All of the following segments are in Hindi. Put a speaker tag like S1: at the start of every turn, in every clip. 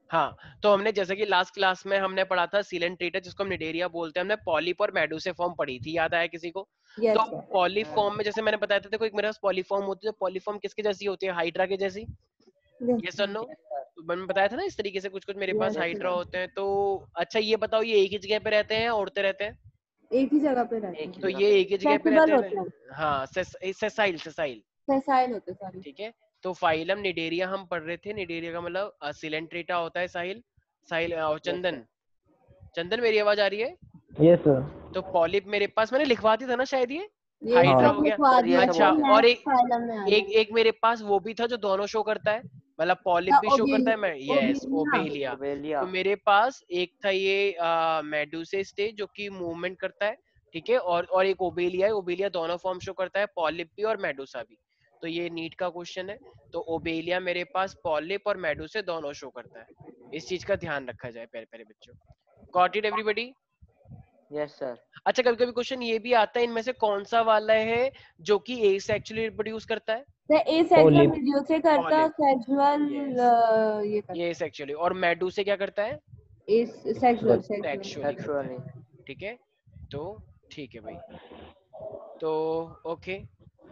S1: हाँ, तो हमने जैसे कि लास्ट क्लास में हमने पढ़ा था सिलेंट्रेटा जिसको हम निडेरिया बोलते हैं, हमने पॉलिप और मेडूसे फॉर्म पढ़ी थी, याद आया किसी को? तो
S2: यस
S1: पॉलीफॉर्म में जैसे मैंने बताया था, देखो एक मेरे पास पॉलीफॉर्म होती है, पॉलीफॉर्म किसके जैसी होती है? हाइड्रा के जैसी। ये सुन लो, तो मैंने बताया था ना इस तरीके से कुछ कुछ मेरे पास
S2: यस,
S1: हाइड्रा होते हैं। तो अच्छा ये बताओ, ये एक ही जगह पे रहते हैं या उड़ते रहते हैं?
S2: एक ही जगह पे रहते
S3: एक ही
S1: तो
S2: हैं,
S3: जगह
S1: ये
S3: पे।
S1: एक ही जगह पे रहते
S2: फ्लेक्सिबल
S1: हैं
S2: होते हैं,
S1: ना? हाँ, सेसाइल सेसाइल।
S2: सेसाइल होते हैं, सॉरी।
S1: ठीक है, तो फाइलम निडेरिया हम पढ़ रहे थे। निडेरिया का मतलब सिलेंट्रेटा होता है, साहिल। साहिल
S3: यस सर।
S1: चंदन, चंदन मेरी आवाज आ रही है?
S4: Yes sir.
S1: तो पॉलिप मेरे पास मैंने लिखवा दिया था ना शायद, ये
S2: ये
S1: हाइड्रा
S4: हाँ
S1: हो
S2: सब
S1: गया।
S2: लिखवा
S3: सर ये
S2: दिया
S3: सब
S2: तो
S1: अच्छा,
S3: हो गया।
S1: और
S2: नेक्स्ट
S1: एक
S2: फाइलम में आ
S1: एक
S2: जाए।
S1: एक मेरे पास वो भी था जो दोनों शो करता है, मतलब पॉलिप
S2: द
S1: भी शो करता है, मैं यस
S2: ओबेलिया।
S1: ओबेलिया।
S3: ओबेलिया।
S1: तो मेरे पास एक था ये मेडूसे स्टेज जो कि मूवमेंट करता है, ठीक है, और एक ओबेलिया है। ओबेलिया दोनों फॉर्म शो करता है, पॉलिप भी और मेडूसा भी। तो ये नीट का क्वेश्चन है। तो ओबेलिया मेरे पास पॉलिप और मेडूसे दोनों शो करता है, इस चीज का ध्यान रखा जाए प्यारे प्यारे बच्चों। Got it everybody?
S3: Yes sir.
S1: अच्छा, कभी कभी क्वेश्चन ये भी आता है, इनमें से कौन सा वाला है जो कि एसेक्सुअली रिप्रोड्यूस करता है?
S2: Asexual
S4: polyp.
S2: रिड्यूस करता,
S1: पॉलिप,
S2: सेक्सुअल
S1: यस,
S2: ये करता,
S1: ये सेक्सुअली। और मेडू से क्या करता है?
S2: इस सेक्सुअल सेक्सुअल।
S1: सेक्सुअली करता
S3: सेक्सुअली।
S1: है, ठीक है। तो ठीक है भाई, तो ओके।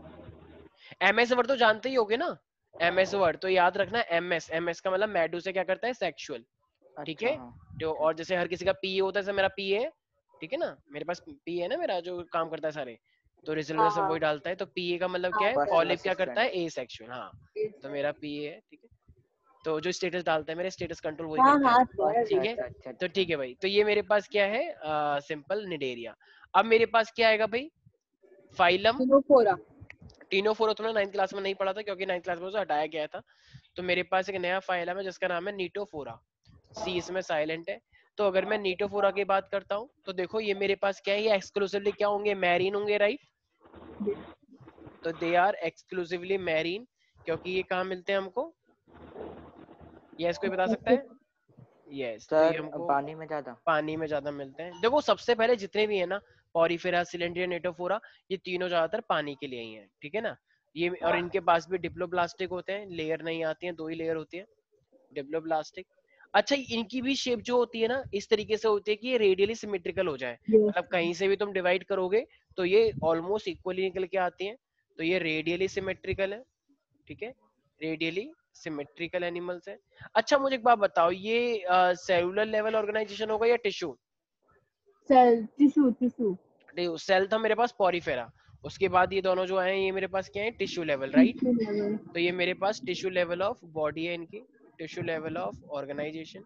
S1: एमएस वर्ड तो जानते ही होगे ना? एमएस वर्ड तो याद रखना, एमएस, एमएस का मतलब मेडू से क्या करता है? सेक्सुअल, ठीक
S3: अच्छा
S1: है।
S3: हाँ।
S1: जो और जैसे हर किसी का पीए होता है, जैसे मेरा पीए है, ठीक है ना, मेरे पास पीए है ना, मेरा जो काम करता है सारे, तो रिजल्ट में सब
S2: हाँ
S1: वही डालता है। तो पीए का मतलब क्या है?
S3: पर्सनल
S1: पॉलिप क्या करता है?
S3: असिस्टेंट।
S1: ए सेक्सुअल, हाँ। तो मेरा पीए है, ठीक है। तो जो स्टेटस डालता है, मेरे स्टेटस कंट्रोल वही
S2: हाँ
S1: करता है,
S2: हाँ सर।
S3: अच्छा
S1: ठीक है।
S3: अच्छा अच्छा
S1: तो
S3: अच्छा।
S1: ठीक है भाई, तो ये मेरे पास क्या है? Simple cnidaria. अब मेरे पास क्या आएगा भाई? फाइलम।
S2: टिनोफोरा।
S1: टीनोफोरा तुमने 9th क्लास में नहीं पढ़ा था, क्योंकि 9th क्लास में उसे हटाया गया था। तो मेरे पास एक नया फाइलम है जिसका नाम है नीटोफोरा, सी इसमें साइलेंट है। तो अगर मैं नीटोफोरा की बात करता हूँ, तो देखो ये मेरे पास क्या है? ये एक्सक्लूसिवली क्या होंगे? मैरीन होंगे, राइट? तो दे आर एक्सक्लूसिवली मैरीन, क्योंकि ये कहाँ मिलते हैं हमको? ये इसको बता सकता है? यस, तो ये
S3: सर
S1: हमको
S3: पानी में ज्यादा।
S1: पानी में ज्यादा मिलते हैं। देखो सबसे पहले जितने भी है ना, पॉरीफेरा, सिलेंड्रिया, नेटोफोरा, ये तीनों ज्यादातर पानी के लिए ही हैं, ठीक है ना। ये और इनके पास भी डिप्लोब्लास्टिक होते हैं, लेयर नहीं आती है, 2 ही लेयर होती है, डिप्लोब्लास्टिक। अच्छा, इनकी भी शेप जो होती है ना, इस तरीके से होती है कि ये रेडियली सिमेट्रिकल हो जाए, मतलब कहीं से भी तुम डिवाइड करोगे तो ये ऑलमोस्ट इक्वली निकल के आती हैं। तो ये रेडियली सिमेट्रिकल है, ठीक है, रेडियली सिमेट्रिकल एनिमल्स है। अच्छा मुझे एक बात बताओ, ये सेलुलर लेवल ऑर्गेनाइजेशन होगा या tissue?
S2: Cell, tissue tissue.
S1: Cell था मेरे पास पॉरीफेरा, उसके बाद ये दोनों जो आए हैं ये मेरे पास क्या है? Tissue level, right?
S2: Tissue level.
S1: तो ये मेरे पास टिश्यू लेवल ऑफ बॉडी है इनकी, टिश्यू लेवल ऑफ ऑर्गेनाइजेशन,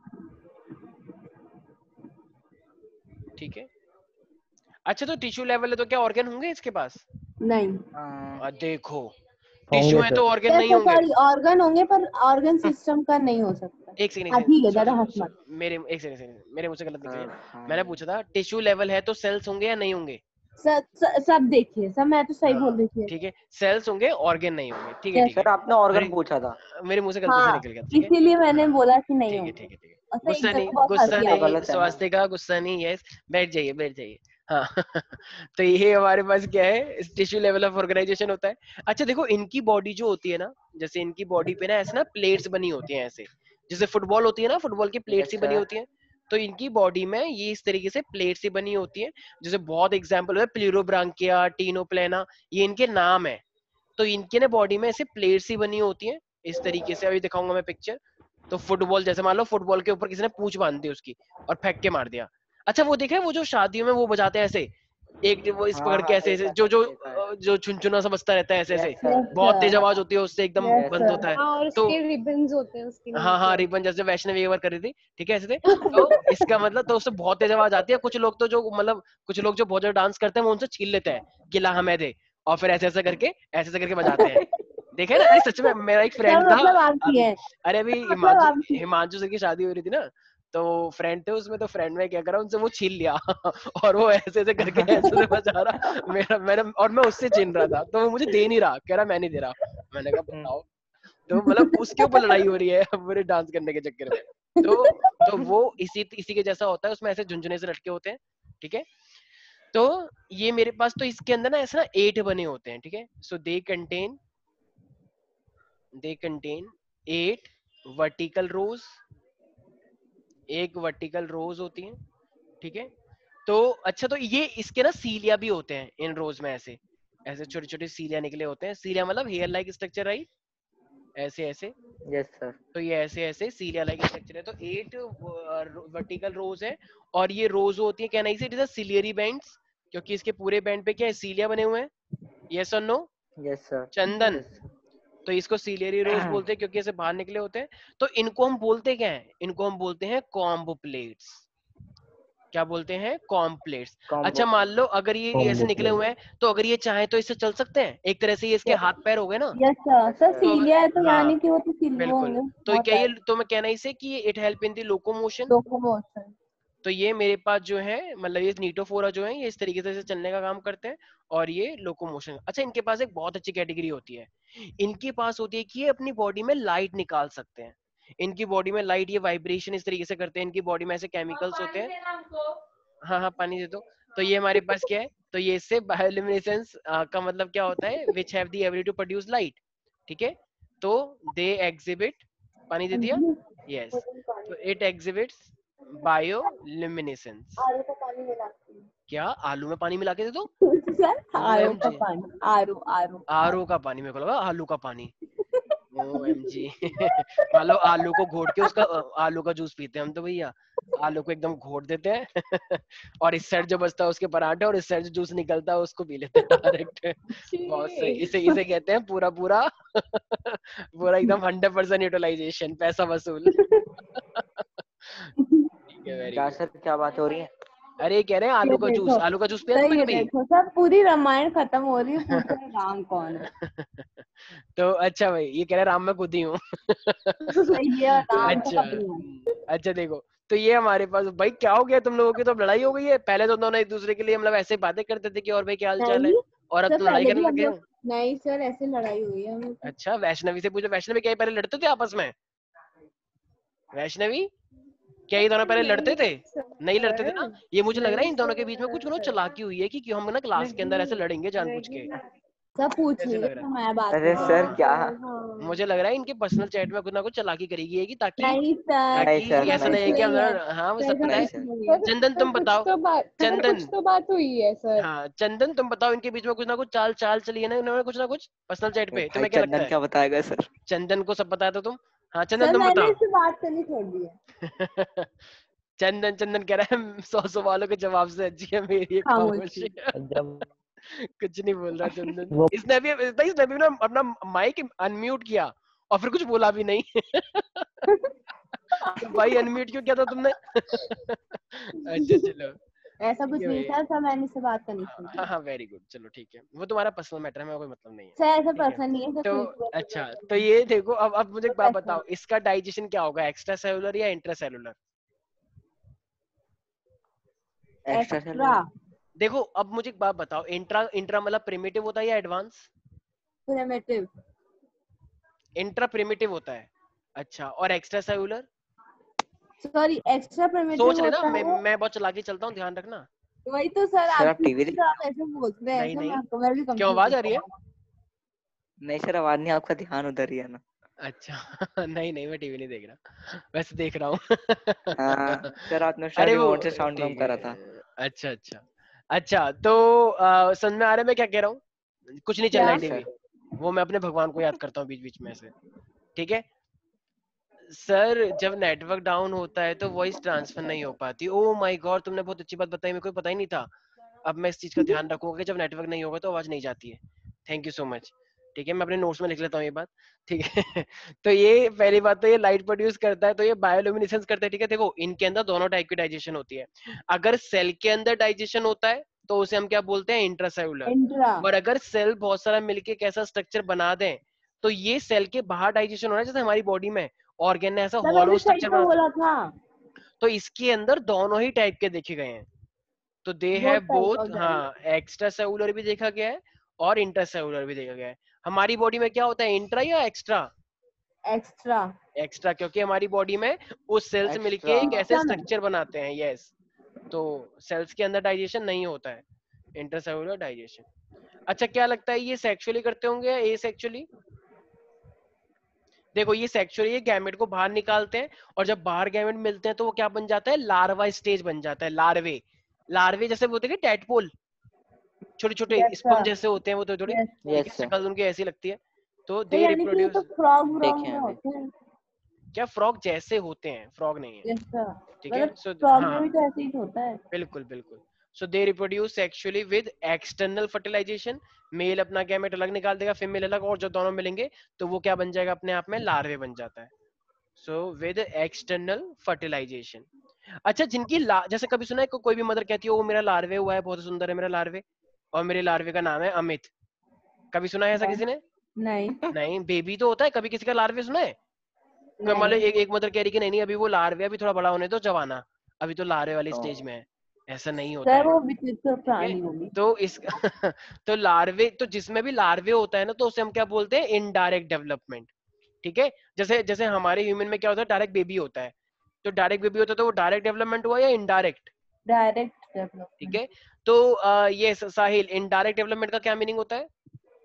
S1: ठीक है। अच्छा, तो टिश्यू लेवल है तो क्या ऑर्गन होंगे इसके पास?
S2: नहीं,
S1: देखो, टिश्यू
S4: होंगे
S1: है
S4: सर।
S1: तो ऑर्गन नहीं होंगे।
S2: सॉरी, ऑर्गन होंगे पर ऑर्गन सिस्टम का नहीं हो सकता।
S1: एक सेकंड,
S2: हाँ ठीक है, ज्यादा हंस मत।
S1: मेरे एक सेकंड, मेरे मुंह से गलत निकल
S3: सर
S1: गया। मैंने
S3: हाँ।
S1: पूछा था टिश्यू लेवल है तो सेल्स होंगे या नहीं होंगे?
S2: सब देखिए, सब मैं तो सही बोल
S1: हाँ
S2: रही थी।
S1: ठीक है, सेल्स होंगे, ऑर्गन नहीं होंगे, ठीक है
S2: Yes,
S1: ठीक है।
S3: सर आपने
S1: अरे
S3: ऑर्गन पूछा था।
S1: मेरे मुंह से गलती से
S2: हाँ,
S1: निकल गया, ठीक है।
S2: इसीलिए मैंने
S1: हाँ
S2: बोला कि नहीं
S1: ठीक है
S2: होंगे।
S1: ठीक है ठीक है।
S2: और सर
S1: गुस्सा
S2: एकदम
S1: नहीं,
S2: से बहुत
S1: गुस्सा
S2: हंसी
S3: तो
S2: आ रही
S1: नहीं,
S3: गलत है ना।
S1: स्वास्तिका गुस्सा नहीं, यस, बैठ जाइए बैठ जाइए। हाँ तो ये हमारे पास क्या है? टिश्यू लेवल ऑफ ऑर्गेनाइजेशन होता है। अच्छा देखो, इनकी बॉडी जो होती है ना, जैसे इनकी बॉडी पे ना ऐसे ना प्लेट्स बनी होती हैं ऐसे, जैसे फुटबॉल होती है ना, फुटबॉल की प्लेट्स
S3: यस
S1: ही बनी
S3: सर।
S1: होती हैं। तो इनकी बॉडी में ये इस तरीके से प्लेट्स ही बनी होती हैं। जैसे बहुत एग्जाम्पल है, प्लूरोब्रांकिया, टीनोप्लेना, ये इनके नाम है। तो इनके ना बॉडी में ऐसे प्लेट्स ही बनी होती हैं इस तरीके से, अभी दिखाऊंगा मैं पिक्चर। तो फुटबॉल, जैसे मान लो फुटबॉल के ऊपर किसी ने पूंछ बांध दी उसकी और फेंक के मार दिया। अच्छा वो देखा है वो जो शादियों में वो बजाते हैं ऐसे, एक वो इस
S3: हाँ
S1: पकड़ के
S3: हाँ
S1: ऐसे ऐसे,
S3: देखा
S1: जो
S3: सर
S1: जो
S3: देखा है।
S1: जो चुनचुना सा बजता रहता है ऐसे ऐसे,
S3: यस सर।
S2: यस
S1: बहुत तेज
S2: सर,
S1: आवाज होती है उससे, एकदम
S2: यस
S1: बंद
S2: सर।
S1: होता है।
S5: हाँ, और
S1: तो
S5: उसके रिबन्स होते हैं उसके
S1: हाँ हाँ,
S5: नीचे।
S1: रिबन जैसे वैष्णवी एक बार कर रही थी, ठीक है ऐसे थे। तो इसका मतलब तो उससे बहुत तेज आवाज आती है। कुछ लोग तो जो मतलब कुछ लोग जो बहुत ज्यादा डांस करते हैं वो उनसे छीन लेते हैं कि ला हमें दे, और फिर ऐसे ऐसे करके बजाते हैं। देखे ना, अरे सच में मेरा एक फ्रेंड
S2: सर
S1: था
S2: मतलब आप ही
S1: अभी,
S2: है,
S1: अरे अभी
S2: मतलब
S1: हिमांशु,
S2: आप ही है।
S1: हिमांशु सर की शादी हो रही थी ना, तो फ्रेंड थे उसमें, तो फ्रेंड में क्या करा, उनसे वो छीन लिया और वो ऐसे ऐसे करके ऐसे ऐसे बजा रहा, मैंने और मैं उससे छीन रहा था, तो वो मुझे दे नहीं रहा, कह रहा मैं नहीं दे रहा। मैंने कहा बताओ, तो मतलब उसके ऊपर लड़ाई हो रही है मेरे डांस करने के चक्कर में। तो वो इसी इसी के जैसा होता है, उसमें ऐसे झुंझुने से लटके होते हैं, ठीक है। तो ये मेरे पास तो इसके अंदर ना ऐसे ना 8 बने होते हैं, ठीक है। सो दे कंटेन 8 वर्टिकल रोज, एक वर्टिकल रोज होती है, ठीक है। तो अच्छा, तो ये इसके ना सीलिया भी होते हैं इन रोज में, ऐसे ऐसे छोटे छोटे सीलिया निकले होते हैं। सीलिया मतलब हेयर लाइक स्ट्रक्चर, राइट, ऐसे ऐसे।
S3: Yes sir.
S1: तो ये ऐसे ऐसे सीलिया लाइक स्ट्रक्चर है। तो 8 वर्टिकल रोज है, और ये रोज होती है, कहना इसे it is a ciliary bands, क्योंकि इसके पूरे बैंड पे क्या है, सीलिया बने हुए हैं। यस और no
S3: yes sir.
S1: Chandan?
S3: Yes.
S1: तो इसको सीलियरी रोज बोलते हैं क्योंकि ऐसे बाहर निकले होते हैं। तो इनको हम बोलते क्या है, इनको हम बोलते हैं कॉम्ब प्लेट्स। क्या बोलते हैं, कॉम्ब प्लेट्स। अच्छा,
S3: कॉम्बो।
S1: मान लो अगर ये ऐसे निकले हुए हैं, तो अगर ये चाहे तो इससे चल सकते हैं, एक तरह से ये इसके हाथ पैर हो गए ना।
S2: Yes sir. सर
S1: तो अगर,
S2: सीलिया है तो
S1: हाँ
S2: यानी कि वो तो सीलियो
S1: बिल्कुल,
S2: होंगे
S1: तो
S2: बहुत
S1: क्या ये,
S2: सारे।
S1: तो मैं कहना इसे कि it help in the locomotion.
S2: Locomotion.
S1: तो ये मेरे पास जो है, मतलब ये नीटोफोरा जो है, ये इस तरीके से चलने का काम करते हैं, और ये लोकोमोशन। अच्छा, इनके पास एक बहुत अच्छी कैटेगरी होती है, इनके पास होती है कि ये अपनी बॉडी में लाइट निकाल सकते हैं। इनकी बॉडी में लाइट, ये वाइब्रेशन इस तरीके से करते हैं, इनकी बॉडी में ऐसे केमिकल्स होते हैं। हाँ हाँ, पानी दे दो। तो ये हमारे पास क्या है, तो ये इससे बायोल्यूमिनेसेंस का मतलब क्या होता है, which have the ability to produce light, ठीक है। तो दे एग्जिबिट, पानी दे दिया, यस। तो इट एग्जिबिट्स बायोल्यूमिनेसेंस।
S2: आरू का पानी मिलाती हूँ।
S1: क्या आलू में पानी मिला के दे दो?
S2: सर आरू का
S1: ओएमजी,
S2: पानी, आरू आरू
S1: आरओ का पानी, मेरे को लगा आलू का पानी। ओएमजी। मान लो आलू को घोट के उसका आलू का जूस पीते हैं हम तो भैया, आलू को एकदम घोट देते हैं और इस साइड जो बचता है उसके पराठे, और इस साइड जो जूस निकलता है उसको पी लेते हैं डायरेक्ट। बहुत सही, इसे इसे कहते हैं पूरा पूरा पूरा एकदम 100% यूटिलाइजेशन, पैसा वसूल। ठीक है, वेरी
S3: क्या
S1: गुड।
S3: सर, क्या बात हो रही है?
S1: अरे कह रहे हैं आलू
S2: ये
S1: का जूस,
S2: देखो
S1: आलू का जूस पिया
S2: सर,
S1: तुमने
S2: ये
S1: कभी?
S2: देखो सर, पूरी रामायण खत्म हो रही है, पूछ रहे राम कौन है।
S1: तो अच्छा भाई, ये कह रहे राम मैं खुद ही हूँ।
S2: ये राम तो
S1: अच्छा,
S2: कभी नहीं।
S1: अच्छा देखो, तो ये हमारे पास भाई क्या हो गया, तुम लोगों की तो अब लड़ाई हो गई है। पहले तो दोनों एक दूसरे के लिए मतलब ऐसे बातें करते थे कि और भाई क्या हाल चाल है,
S2: नहीं
S1: और अब
S2: सर,
S1: तो लड़ाई
S2: पहले
S1: करने
S2: भी
S1: लग
S2: हम
S1: गए
S2: लोग,
S1: हो।
S2: नहीं सर ऐसे लड़ाई हुई है हम लोग की।
S1: अच्छा, वैष्णवी से पूछो, वैष्णवी क्या ये पहले लड़ते थे आपस में? वैष्णवी, क्या ये दोनों पहले लड़ते थे? नहीं लड़ते थे ना? ये मुझे लग रहा है इन दोनों के बीच में कुछ ना चालाकी हुई है कि हम ना क्लास के अंदर ऐसे लड़ेंगे जानबूझ के।
S2: सब पूछ
S1: ऐसे
S2: लीजिए,
S1: लग रहा
S2: तो मैं बात
S3: अरे
S2: कर
S3: सर
S2: रही
S3: क्या?
S2: हूँ।
S1: मुझे लग रहा है इनके पर्सनल चैट में कुछ ना कुछ चालाकी करेगी ये, कि ताकि
S2: नहीं सर,
S3: नहीं सर,
S1: ऐसा
S3: नहीं
S1: नहीं है कि
S3: सर,
S1: हम
S2: नहीं है
S1: दोनों, हाँ वो
S2: सर,
S1: सब पता
S2: ऐसा
S3: नहीं
S1: है।
S2: कुछ
S3: सर।
S2: नहीं है।
S1: चंदन तुम बताओ, चंदन,
S4: कुछ तो बात हुई है सर।
S1: हाँ चंदन तुम बताओ, इनके बीच में कुछ ना कुछ चाल चाल चली है ना इन्होंने, कुछ ना कुछ पर्सनल चैट पे,
S3: भाई
S1: तुम्हें क्या लगता
S3: चंदन
S1: है?
S3: क्या बताएगा सर?
S1: चंदन को सब बताया तो तुम, हाँ चंदन
S2: सर
S1: तुम
S2: मैंने
S1: बताओ।
S2: इससे बात करनी छोड़ दी है।
S1: चंदन, चंदन कह रहा है 100 सवालों के जवाब से अच्छी है मेरी एक
S2: खामोशी।
S1: खामोशी।
S3: जब
S1: कुछ नहीं बोल रहा चंदन।
S3: वो
S1: इसने भी ना अपना माइक अनम्यूट किया और फिर कुछ बोला भी नहीं। तो भाई अनम्यूट क्यों किया था तुमने? अच्छा चलो,
S2: ऐसा
S1: ठीक
S2: कुछ
S1: है
S2: नहीं
S1: भाई।
S2: सर, मैंने इससे बात करनी छोड़ दी
S1: हाँ
S2: है।
S1: हाँ, वेरी गुड, चलो ठीक है, वो तुम्हारा पर्सनल मैटर है, मेरा कोई मतलब नहीं है।
S2: सर ऐसा
S1: ठीक है,
S2: पर्सन नहीं है सर,
S1: तो
S2: कोई भी ऐसा
S1: अच्छा,
S2: person
S1: तो
S2: नहीं
S1: ये देखो, अब मुझे
S2: है।
S1: एक बात
S2: पर्सन
S1: बताओ, इसका डाइजेशन क्या होगा, एक्स्ट्रा सेलुलर या intra cellular?
S3: Extra
S2: extra
S3: cellular.
S1: देखो अब मुझे एक बात बताओ, इंट्रा इंट्रा मतलब प्रिमिटिव होता है या एडवांस?
S2: प्रिमिटिव।
S1: इंट्रा प्रिमिटिव होता है। अच्छा, और extra cellular?
S2: Sorry, extra primitive
S1: सोच लेना,
S2: होता है।
S1: मैं बहुत चला के चलता हूँ, ध्यान रखना।
S2: वही तो सर,
S3: सर आप
S2: आपकी
S3: टीवी
S2: तो आप ऐसे बोलते हैं,
S1: नहीं
S2: ऐसे
S1: नहीं,
S2: मैं भी
S1: क्यों
S2: कंफ्यूज
S1: आवाज आ रही है?
S2: हूँ।
S3: नहीं सर, आवाज नहीं, आपका ध्यान उधर ही है ना।
S1: अच्छा। नहीं नहीं, मैं टीवी नहीं देख रहा, वैसे देख रहा हूँ।
S3: हाँ सर, आपने शायद
S1: अरे वो,
S3: रिमोट से साउंड कम
S1: ठीक
S3: करा
S1: है।
S3: था।
S1: अच्छा अच्छा, अच्छा तो समझ में आ रहा है मैं क्या कह रहा हूँ? कुछ नहीं चल रहा
S2: क्या?
S1: है
S3: यस
S1: टीवी,
S3: सर।
S1: वो मैं अपने भगवान को याद करता हूँ बीच बीच में से। ठीक है सर, जब नेटवर्क डाउन होता है तो वॉइस ट्रांसफर नहीं हो पाती। ओ माय गॉड, तुमने बहुत अच्छी बात बताई, मेरे को पता ही नहीं था। अब मैं इस चीज का ध्यान रखूंगा कि जब नेटवर्क नहीं होगा तो आवाज नहीं जाती है। Thank you so much. ठीक है, मैं अपने नोट्स में लिख लेता हूँ ये बात। ठीक है। तो ये पहली बात, तो ये लाइट प्रोड्यूस करता है, तो ये बायोल्यूमिनेसेंस करता है। ठीक है, देखो इनके अंदर दोनों टाइप की डाइजेशन होती है। अगर सेल के अंदर डाइजेशन होता है तो उसे हम क्या बोलते हैं, इंट्रासेलुलर।
S2: इंट्रा।
S1: और अगर सेल बहुत सारा मिलके कैसा स्ट्रक्चर बना दें तो ये सेल के बाहर डाइजेशन हो रहा है, जैसे हमारी बॉडी में ऑर्गेन ने ऐसा
S2: सर मैंने
S1: हॉलो
S2: सही
S1: स्ट्रक्चर
S2: तो
S1: बना।
S2: बोला था।
S1: तो इसके अंदर दोनों ही टाइप के देखे गए हैं। तो they
S2: both
S1: have
S2: type of
S1: both,
S2: digestion.
S1: हाँ, एक्स्ट्रा सेलुलर भी देखा गया है और इंट्रासेलुलर भी देखा गया है। हमारी बॉडी में क्या होता है, इंट्रा या एक्स्ट्रा?
S2: एक्स्ट्रा।
S1: एक्स्ट्रा, क्योंकि हमारी बॉडी में उस सेल्स मिलके
S3: एक्स्ट्रा।
S1: एक ऐसे
S2: सिस्टम है।
S1: स्ट्रक्चर बनाते हैं, यस। तो सेल्स के अंदर डाइजेशन नहीं होता है, इंट्रासेलुलर डाइजेशन। अच्छा, क्या लगता है ये सेक्सुअली करते होंगे या एसेक्सुअली? देखो ये सेक्सुअल, ये गैमेट को बाहर निकालते हैं और जब बाहर गैमेट मिलते हैं तो वो क्या बन जाता है, लार्वा स्टेज बन जाता है। लार्वे, लार्वे जैसे बोलते हैं कि टैडपोल, छोटे छोटे
S2: Yes,
S1: स्पंज
S2: sir.
S1: जैसे होते हैं वो, तो थोड़े
S2: Yes.
S1: ठीक है,
S3: यस सर,
S1: शक्ल उनकी ऐसी लगती है। तो
S2: तो
S1: दे
S2: यानी कि ये तो
S1: रिप्रोड्यूस,
S2: फ्रॉग
S3: देखे
S2: में
S3: हैं अभी।
S2: होते हैं।
S1: क्या फ्रॉग जैसे होते हैं, फ्रॉग नहीं है,
S2: यस सर,
S1: ठीक है।
S2: मतलब
S1: सो
S2: फ्रॉग
S1: हाँ
S2: में भी तो ऐसे ही होता है।
S1: बिल्कुल बिल्कुल। So they reproduce sexually with external fertilisation, male अपना गैमेट अलग निकाल देगा, फीमेल अलग, और जब दोनों मिलेंगे तो वो क्या बन जाएगा, अपने आप में लार्वे बन जाता है। So with external fertilisation. अच्छा जिनकी जैसे कभी सुना है कोई भी मदर कहती है वो मेरा लार्वे हुआ है, बहुत सुंदर है मेरा लार्वे, और मेरे लार्वे का नाम है अमित, कभी सुना है ऐसा किसी ने?
S2: नहीं
S1: नहीं, बेबी तो होता है, कभी किसी का लार्वे सुना है? कोई मान लो
S2: नहीं
S1: एक मदर कह रही कि नहीं नहीं अभी वो लार्वे, अभी थोड़ा बड़ा होने दो जवाना, अभी तो लार्वे वाली स्टेज
S3: तो
S1: में है, ऐसा नहीं होता
S2: सर,
S1: है,
S2: वो विचित्र
S1: ठीक है।
S2: प्राणी होगी।
S1: तो इस तो लार्वे, तो जिसमें भी लार्वे होता है ना तो उसे हम क्या बोलते हैं, इनडायरेक्ट डेवलपमेंट, ठीक है। जैसे जैसे हमारे ह्यूमन में क्या होता है, डायरेक्ट बेबी होता है, तो डायरेक्ट बेबी होता है तो वो डायरेक्ट डेवलपमेंट हुआ या इनडायरेक्ट,
S2: डायरेक्ट
S1: ठीक
S2: डेवलपमेंट।
S1: है। तो ये साहिल, इनडायरेक्ट डेवलपमेंट का क्या मीनिंग होता है?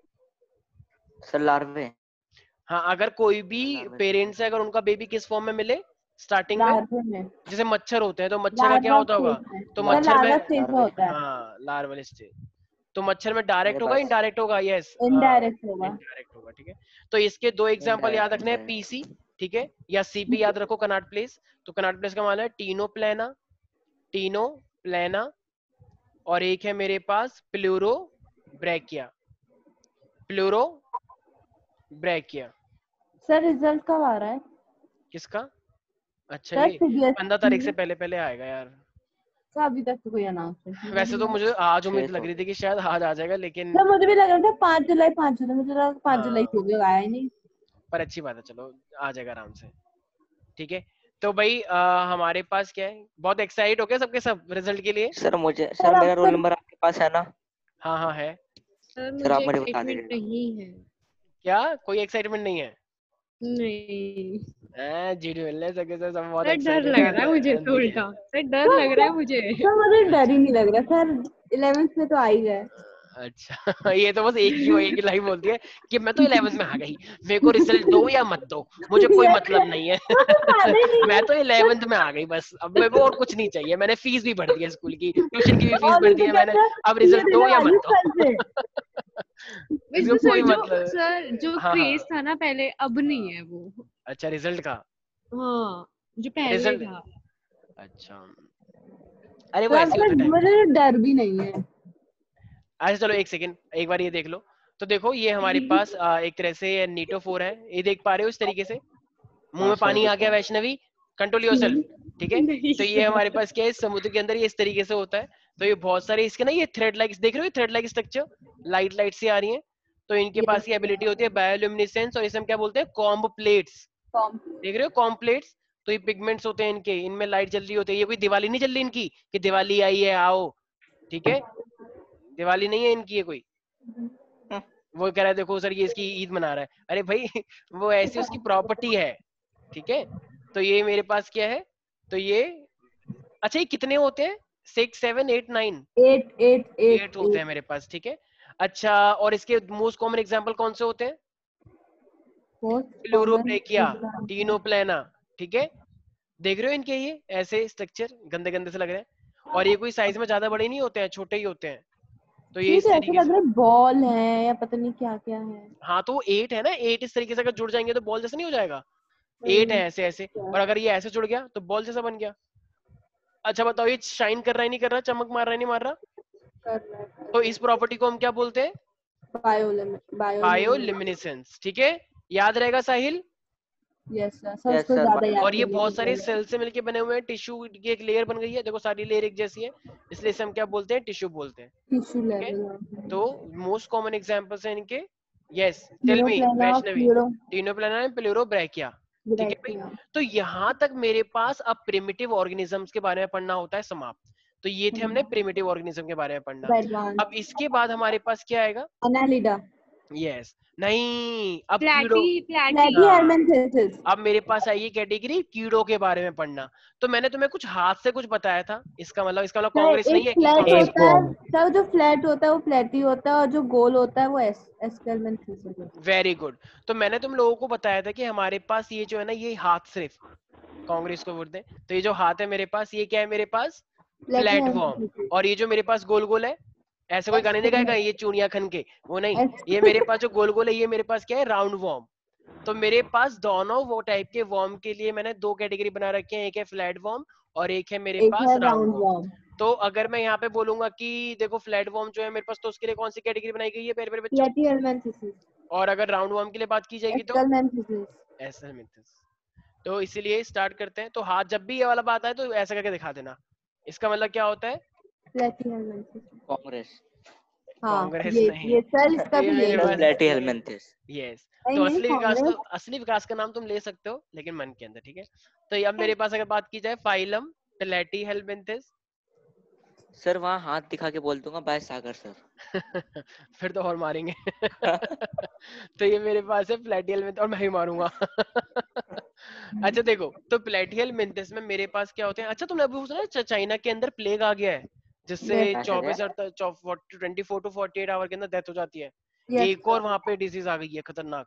S3: सर लार्वे,
S1: हाँ, अगर कोई भी
S3: लार्वे सर।
S1: पेरेंट्स है, अगर उनका बेबी किस फॉर्म में मिले स्टार्टिंग में,
S2: लार्वे में,
S1: जैसे मच्छर होते हैं तो मच्छर का क्या
S2: लार्वा
S1: होता होगा,
S2: स्टेज में,
S1: तो
S2: सर
S1: मच्छर में,
S2: लार्वा स्टेज में
S3: लार्वे,
S2: होता है।
S1: हाँ लार्वल स्टेज, तो मच्छर में
S3: मेरे
S1: डायरेक्ट होगा
S3: पास
S1: इनडायरेक्ट होगा, यस हाँ
S2: इनडायरेक्ट होगा।
S1: इनडायरेक्ट होगा, ठीक है। तो इसके दो एग्जांपल याद
S3: इनडायरेक्ट
S1: रखने हैं,
S3: है।
S1: पीसी, ठीक है, या सीपी याद रखो, कनाट प्लेस। तो कनाट प्लेस का मतलब है टीनो प्लेना, टीनो प्लेना, और एक है मेरे पास Pleurobrachia, Pleurobrachia.
S2: Sir result कब आ रहा है?
S1: किसका? अच्छा
S2: सर
S1: ये 15 तारीख से
S2: सीबीएसई
S1: पहले पहले आएगा यार।
S2: का अभी तक तो कोई अनाउंसमेंट नहीं
S1: वैसे
S2: हुई
S1: तो
S2: है।
S1: मुझे आज उम्मीद
S3: 6
S1: लग
S3: हो
S1: रही थी
S3: गई।
S1: कि शायद आज आ जाएगा, लेकिन
S2: सर मुझे भी लग रहा था 5 जुलाई, 5 जुलाई, मुझे लगा 5 जुलाई
S1: हाँ,
S2: हो गया, आया ही नहीं।
S1: पर अच्छी बात है, चलो आ जाएगा आराम से, ठीक है। तो भाई हमारे पास क्या है, बहुत एक्साइट हो गए सबके सब रिजल्ट के लिए?
S3: सर मुझे,
S2: सर
S3: सर
S2: अब
S3: मेरा रोल
S2: सर
S3: नंबर आपके पास है ना?
S1: हाँ हाँ है।
S4: सर
S3: सर आप
S4: मुझे
S3: मुझे बता
S4: एक्साइटमेंट
S3: दीजिएगा।
S4: नहीं है।
S1: क्या कोई एक्साइटमेंट नहीं है?
S4: नहीं
S1: जीडी मिलने सके तो सब बहुत
S4: सर, डर
S1: एक्साइटेड
S4: लग
S1: है,
S4: रहा है मुझे तो
S1: नहीं है।
S4: उल्टा। सर डर
S2: सर
S4: लग रहा है मुझे।
S2: सर मुझे डर ही
S1: अच्छा
S2: नहीं लग रहा सर, 11th में तो आ ही गए।
S1: अच्छा ये तो बस एक ही लाइन बोलती है कि मैं तो 11th में आ गई, मेरे को रिजल्ट दो या मत दो, मुझे कोई
S2: Yes,
S1: मतलब नहीं है।
S2: वो तो फायदा ही नहीं
S1: मैं
S2: है।
S1: तो 11th में आ गई बस, अब मेरे को और कुछ नहीं चाहिए, मैंने फीस भी भर दी है, स्कूल की ट्यूशन की भी फीस
S2: और
S1: भर
S2: नहीं
S1: दी
S2: तो
S1: है
S2: क्या
S1: मैंने,
S2: सर,
S1: अब
S2: ये
S1: रिजल्ट दो
S2: देने
S1: या
S2: वाली
S1: मत
S2: हूँ
S1: दो।
S2: कल से।
S1: इसका
S4: वैसे
S1: कोई
S4: सर जो
S1: मतलब,
S4: सर जो
S1: हाँ हाँ,
S4: क्रेज था ना पहले, अब नहीं है वो।
S1: अच्छा रिजल्ट का,
S4: हाँ, जो पहले
S1: रिजल्ट,
S4: था।
S1: अच्छा अरे वो
S2: सर
S1: ऐसे होता है टाइम के
S2: मुझे
S1: साथ।
S2: डर भी नहीं है।
S1: अच्छा चलो एक सेकंड, एक बार ये देख लो, तो देखो ये हमारे पास एक तरह से नीटोफोर है, ये देख पा रहे हो इस तरीके से, मुंह
S3: हाँ
S1: में
S3: सर
S1: पानी आ
S3: दिख
S1: गया
S3: रहा है।
S1: वैष्णवी, कंट्रोल योरसेल्फ, ठीक है।
S4: नहीं
S1: तो ये
S4: सर।
S1: हमारे पास क्या है, समुद्र के अंदर ये इस तरीके से होता है, तो ये बहुत सारे इसके ना, ये थ्रेड लाइक देख रहे हो, thread like structure, light light से आ रही है, तो इनके
S2: यस
S1: पास ये एबिलिटी होती है बायोल्यूमिनेसेंस, और इसे हम क्या बोलते हैं, कॉम्ब प्लेट्स,
S2: फॉर्म।
S1: देख रहे हो कॉम्ब प्लेट्स। तो ये पिगमेंट्स होते हैं इनके, इनमें लाइट जल रही होती है, ये कोई दिवाली नहीं जल रही इनकी कि दिवाली आई है आओ, ठीक है, दिवाली नहीं है इनकी ये कोई, वो कह रहा है देखो सर ये इसकी ईद मना रहा है, अरे भाई वो ऐसी उसकी प्रॉपर्टी है, ठीक है। तो ये मेरे पास क्या है, तो ये, अच्छा ये कितने होते हैं, 6 7 8 9, 8 होते हैं
S2: 8
S1: मेरे पास, ठीक है। अच्छा और इसके मोस्ट कॉमन एग्जांपल कौन से होते हैं,
S2: most common
S1: Pleurobrachia,
S2: example.
S1: Ctenoplana, ठीक है, देख रहे हो इनके ये ऐसे स्ट्रक्चर गंदे गंदे से लग रहे हैं, और ये कोई साइज में ज्यादा बड़े नहीं होते हैं, छोटे ही होते हैं, तो ये
S2: ये
S1: इस
S2: तो ऐसे
S1: तरीके
S2: लग
S1: से,
S2: रहा है बॉल है या पता नहीं क्या क्या है।
S1: हाँ तो वो 8 है ना, 8 इस तरीके से अगर जुड़ जाएंगे तो बॉल जैसा नहीं हो जाएगा, 8 है
S2: हम्म,
S1: ऐसे ऐसे,
S2: क्या
S1: और अगर ये ऐसे जुड़ गया तो बॉल जैसा बन गया। अच्छा बताओ ये शाइन कर रहा है नहीं कर रहा, चमक मार रहा है नहीं मार रहा,
S2: कर रहा
S1: तो इस प्रॉपर्टी को हम क्या बोलते हैं,
S2: है बायोलुमिनेसेंस।
S1: बायोल्यूमिनेसेंस, ठीक है, याद रहेगा Sahil.
S2: Yes sir, sir
S3: yes
S2: उसको
S3: सर
S2: ज्यादा याद
S1: और ये
S2: करिए
S1: बहुत सारे
S2: मुझे।
S1: सेल से मिलके बने हुए हैं, टिश्यू की एक लेयर बन गई है, देखो सारी लेयर एक जैसी है, इसलिए इसे हम क्या बोलते हैं, टिश्यू बोलते हैं,
S2: टिश्यू
S1: ठीक है।
S2: लेवल।
S1: तो मोस्ट कॉमन एग्जांपल्स हैं इनके, यस टेल मी
S2: यूरोप्लेना,
S1: वैष्णवी,
S2: फ्लूरो,
S1: टिनोप्लाना एंड प्लूरोब्रैकिया, ठीक है भाई।
S2: ब्रैकिया।
S1: तो यहाँ तक मेरे पास अब प्रिमिटिव ऑर्गेनिजम्स के बारे में पढ़ना होता है समाप्त, तो ये थे हमने प्रिमिटिव ऑर्गेनिज्म के बारे में पढ़ना। अब
S2: एडवांस
S1: इसके बाद हमारे पास क्या आएगा,
S2: अनालिडा।
S1: यस नहीं, अब कीड़ों,
S4: प्लेटी
S2: प्लेटीहेलमिन्थेसिस।
S1: अब मेरे पास आई ये कैटेगरी कीड़ों के बारे में पढ़ना। तो मैंने तुम्हें कुछ हाथ से कुछ बताया था, इसका मतलब कांग्रेस नहीं
S2: एक
S1: है कि
S2: फ्लैट
S1: कांग्रेस।
S2: होता है सर, जो फ्लैट होता है वो प्लेटी होता है, और जो गोल होता है वो एस्केलमेंथेसिस होता है।
S1: Very good. तो मैंने तुम लोगों को बताया था कि हमारे पास ये जो है ना, ये हाथ सिर्फ कांग्रेस को वोट दें, तो ये जो हाथ है मेरे पास, ये क्या है मेरे पास, प्लेटफॉर्म।
S2: प्लेटीहेलमिन्थेसिस।
S1: और ये जो मेरे पास गोल गोल है, ऐसे कोई गाने नहीं गाएगा ये चूड़ियां खन के, वो नहीं, ये मेरे पास जो गोल गोल है, ये मेरे पास क्या है, राउंड वॉर्म। तो मेरे पास दोनों वो टाइप के वॉर्म के लिए मैंने दो कैटेगरी बना रखे हैं, एक है फ्लैट वॉर्म और एक है मेरे
S2: एक
S1: पास
S2: है
S1: राउंड
S2: राउंड
S1: वॉर्म।
S2: वॉर्म।
S1: तो अगर मैं यहाँ पे बोलूंगा कि देखो फ्लैट वॉर्म जो है मेरे पास, तो उसके लिए कौन सी कैटेगरी बनाई गई है मेरे मेरे बच्चों,
S2: प्लेटीहेलमिन्थेसिस।
S1: और अगर राउंड वॉर्म के लिए बात की जाएगी तो
S2: एस्केलमेंथेसिस।
S1: ऐसा मिथस। तो इसीलिए स्टार्ट करते हैं। तो हाथ जब भी ये वाला बात आए तो ऐसा करके दिखा देना। इसका मतलब क्या होता है,
S2: प्लेटीहेलमिन्थेसिस।
S3: कांग्रेस
S2: हाँ
S1: कांग्रेस नहीं,
S2: ये सर, इसका
S1: ये
S2: भी
S1: मेरे
S2: यही
S3: प्लस
S2: है।
S1: पास,
S3: प्लेटीहेलमिन्थेस।
S1: यस।
S2: नहीं
S1: तो
S2: नहीं, कांग्रेस।
S1: असली विकास का नाम तुम ले सकते हो लेकिन मन के अंदर, ठीक है। तो अब मेरे पास अगर बात की जाए फाइलम प्लेटीहेलमिन्थेस
S3: सर वहाँ हाथ दिखा के बोल दूंगा बाय सागर सर।
S1: फिर तो और मारेंगे। तो ये मेरे पास है प्लेटिहेलमिन्थेस, और मैं ही मारूंगा। अच्छा देखो, तो प्लेटिहेलमिन्थेस में मेरे पास क्या होते हैं, अच्छा तुमने अभी सुना चाइना के अंदर प्लेग आ गया है, जिससे
S2: यस
S1: 24 टू 48 आवर के अंदर डेथ हो जाती है।
S2: यस
S1: एक और वहां पे डिजीज आ गई है खतरनाक,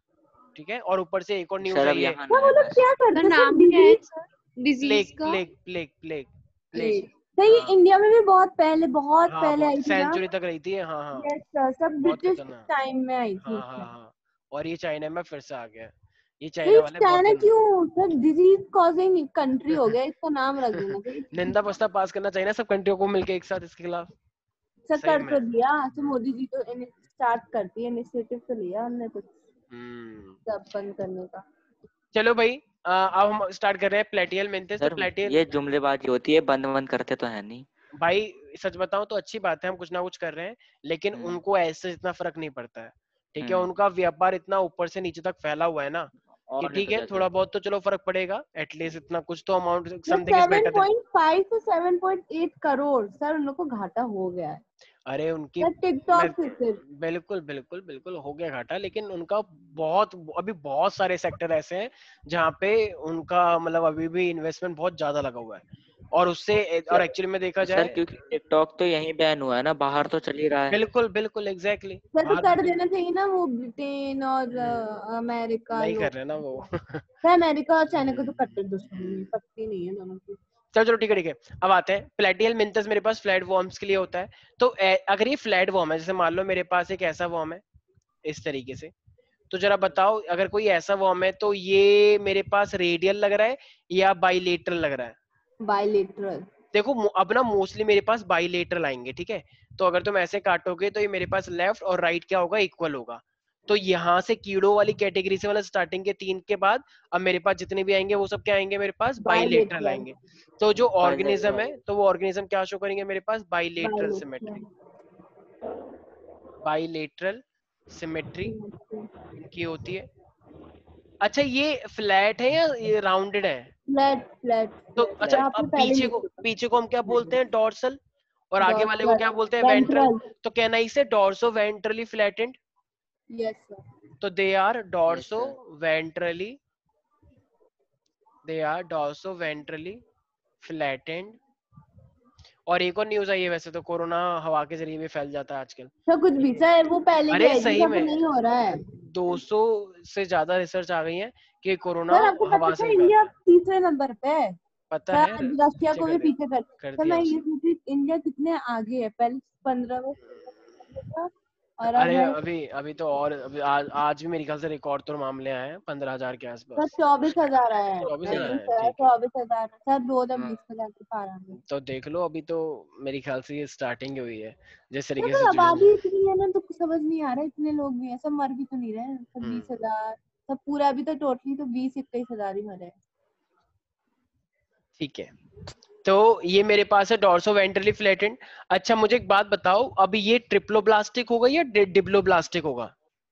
S1: ठीक है, और ऊपर से एक और न्यूज
S3: सर अब
S1: आई है,
S3: यहाँ
S2: सर,
S3: ना
S2: वो
S3: है
S2: लोग
S3: बस।
S2: क्या
S4: का
S2: करते हैं सर,
S4: नाम क्या है
S2: डिजीज।
S4: सर, डिजीज
S1: प्लेग
S4: का?
S1: Plague plague plague plague.
S2: Plague. सही,
S1: हाँ
S2: इंडिया में भी बहुत
S1: हाँ,
S2: पहले
S1: बहुत
S2: आई थी ना।
S1: सेंचुरी तक रही थी, हाँ हाँ,
S2: यस सर, सब
S1: बहुत
S2: ब्रिटिश
S1: खतरनाक।
S2: टाइम में आई थी।
S1: हाँ हाँ हाँ, और ये चाइना में फिर से आ गया। ये
S2: तो
S1: चाइना
S2: ये
S1: वाले बहुत
S2: चाइना
S1: गंदे।
S2: क्यों सर, डिजीज कॉजिंग कंट्री हो गया, इसका नाम रख देना चाहिए।
S1: निंदा प्रस्ताव पास करना चाहिए ना सब कंट्रियों को मिलके एक साथ इसके खिलाफ।
S2: सर
S1: सही
S2: कर
S1: में।
S2: तो दिया, तो मोदी जी तो स्टार्ट करती है, इनिशिएटिव तो लिया हमने कुछ
S1: हम्म।
S2: सब बंद करने का।
S1: चलो भाई, अब हम स्टार्ट कर रहे हैं प्लेटिहेलमिन्थेस। तो
S3: सर
S1: प्लेटिहेल,
S3: ये जुमलेबाजी होती है, बंद बंद करते तो है नहीं।
S1: भाई सच बताऊं तो अच्छी बात है, हम कुछ ना कुछ कर रहे हैं, लेकिन
S3: हम्म
S1: उनको ऐसे इतना फर्क नहीं पड़ता है, ठीक है।
S3: हम्म।
S1: उनका व्यापार इतना ऊपर से नीचे तक फैला हुआ है ना, कि
S3: और नहीं
S1: ठीक
S3: तो
S1: है
S3: क्या सर।
S1: थोड़ा बहुत तो चलो फर्क पड़ेगा, एटलीस्ट इतना कुछ तो अमाउंट,
S2: तो
S1: समथिंग इज बेटर देन।
S2: 7.5 से 7.8 करोड़ सर, उन लोग को घाटा हो गया है
S1: अरे उनकी,
S2: सर,
S1: मैं,
S2: टिकटॉक से सिर्फ।
S1: बिल्कुल बिल्कुल बिल्कुल हो गया घाटा, लेकिन उनका बहुत, अभी बहुत सारे सेक्टर ऐसे हैं जहाँ पे उनका मतलब अभी भी इन्वेस्टमेंट बहुत ज्यादा लगा हुआ है, और उससे, और एक्चुअली में देखा
S3: सर
S1: जाए,
S3: क्योंकि टिकटॉक तो यहीं बैन हुआ है ना, बाहर तो चल ही रहा है।
S1: बिल्कुल बिल्कुल एग्जैक्टली,
S2: सर तो
S1: बाहर
S2: कर
S1: बिल्कुल
S2: देना चाहिए ना, वो ब्रिटेन और अमेरिका
S1: नहीं कर
S2: लोग।
S1: रहे ना वो।
S2: सर अमेरिका और चाइना को तो कट्टर दुश्मनी है, पत्ती नहीं है दोनों की।
S1: चलो चलो ठीक है ठीक है। अब आते हैं प्लेटिहेलमिन्थेस, मेरे पास फ्लैट वॉर्म्स के लिए होता है। तो अगर ये फ्लैट वॉर्म है, जैसे मान लो मेरे पास एक ऐसा वॉर्म है इस तरीके से, तो जरा बताओ अगर कोई ऐसा वॉर्म है तो ये मेरे पास रेडियल लग रहा है या बाइलेटरल लग रहा है।
S2: बायलेटरल।
S1: देखो अब ना मोस्टली मेरे पास बाइलेटरल आएंगे, ठीक है। तो अगर तुम ऐसे काटोगे तो ये मेरे पास लेफ्ट और राइट क्या होगा, इक्वल होगा। तो यहाँ से कीड़ों वाली कैटेगरी से, मतलब स्टार्टिंग के 3 के बाद अब मेरे पास जितने भी आएंगे वो सब क्या आएंगे, मेरे पास बाइलेटरल
S2: बायलेटरल।
S1: आएंगे। तो जो ऑर्गेनिज्म
S3: बायलैटरल।
S1: है, तो वो ऑर्गेनिज्म क्या शो करेंगे मेरे पास, bilateral
S2: bilateral.
S1: Symmetry. Bilateral symmetry इनकी होती है। अच्छा ये फ्लैट है या ये राउंडेड है?
S2: फ्लैट फ्लैट
S1: तो
S2: फ्लैट
S1: अच्छा,
S2: सर, आपने
S1: अब
S2: पहले लिख चुका।
S1: पीछे को हम क्या बोलते हैं, डॉर्सल, और आगे वाले को
S2: डॉर्सल।
S1: क्या बोलते हैं, वेंट्रल।
S2: वेंट्रल।
S1: तो कहना इसे dorsoventrally flattened.
S2: Yes sir.
S1: तो they are
S3: yes
S1: dorso
S3: sir.
S1: Ventrally, they are dorsoventrally flattened. और एक और न्यूज आई है, वैसे तो कोरोना हवा के जरिए भी फैल जाता है आजकल,
S2: सर कुछ भी
S1: लेकिन
S2: सर, वो पहले भी
S1: अरे
S2: आई थी,
S1: सही
S2: अब
S1: में
S2: नहीं हो रहा है।
S1: 200 से ज्यादा रिसर्च आ गई है कि कोरोना
S2: सर आपको पता
S1: हवा से
S2: था
S1: ही
S2: इंडिया
S1: फैलता है।
S2: तीसरे नंबर पे है
S1: पता
S2: सर,
S1: है,
S2: आज रशिया
S1: पीछे
S2: को भी पीछे
S1: कर
S2: सर
S1: दिया
S2: मैं
S1: उसे।
S2: ये सोची इंडिया कितने आगे है, पहले 15वें था और अब
S1: अरे
S2: है
S1: अभी अभी तो, और अभी आज भी मेरे ख्याल से रिकॉर्ड तो मामले आए हैं 15,000 के
S2: सर
S1: आसपास।
S2: 24,000 आया है।
S1: 24,000
S2: नहीं
S1: है,
S2: सर,
S1: ठीक है।
S2: 24,000 सर, 2020
S1: हाँ,
S2: में जाके पार आ गए।
S1: तो देख लो, अभी तो मेरे ख्याल से ये स्टार्टिंग हुई है, जिस
S2: सर
S1: तरीके से
S2: पर
S1: सिचुएशन।
S2: आबादी इतनी है ना, तो कुछ समझ नहीं आ रहा है, इतने लोग भी हैं, सब मर भी तो नहीं रहे हैं, सब
S1: हम्म
S2: 20,000 सब पूरा, अभी तो टोटली तो 20-21,000 ही मरे हैं।
S1: ठीक है। तो ये मेरे पास है डॉर्सो वेंट्रली फ्लैटेंड। अच्छा मुझे एक बात बताओ, अभी ये ट्रिप्लोब्लास्टिक होगा या डिप्लोब्लास्टिक होगा,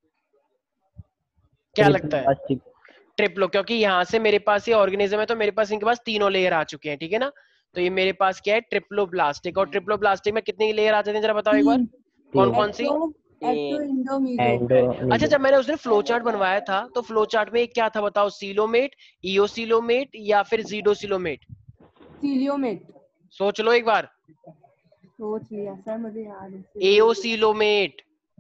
S1: क्या लगता है?
S5: प्लास्टिक।
S1: ट्रिप्लो, क्योंकि यहाँ से मेरे पास ये ऑर्गेनिज्म है, तो मेरे पास इनके पास तीनों लेयर आ चुके हैं, ठीक है ना। तो ये मेरे पास क्या है, ट्रिप्लोब्लास्टिक। और ट्रिप्लोब्लास्टिक में कितनी लेयर आ जाती है, जरा बताओ एक बार,
S2: 3
S1: कौन
S5: तीन।
S1: कौन सी?
S2: Ecto ecto endo meso.
S5: Endo
S1: अच्छा, जब मैंने उस दिन फ्लो चार्ट बनवाया था तो फ्लो चार्ट में एक क्या था बताओ, सीलोमेट, इओसिलोमेट या फिर जीडोसिलोमेट?
S2: सीलियोमेट।
S1: सोच लो एक बार।
S2: सोच लिया सर, मुझे याद है।
S1: एओसिलोमेट।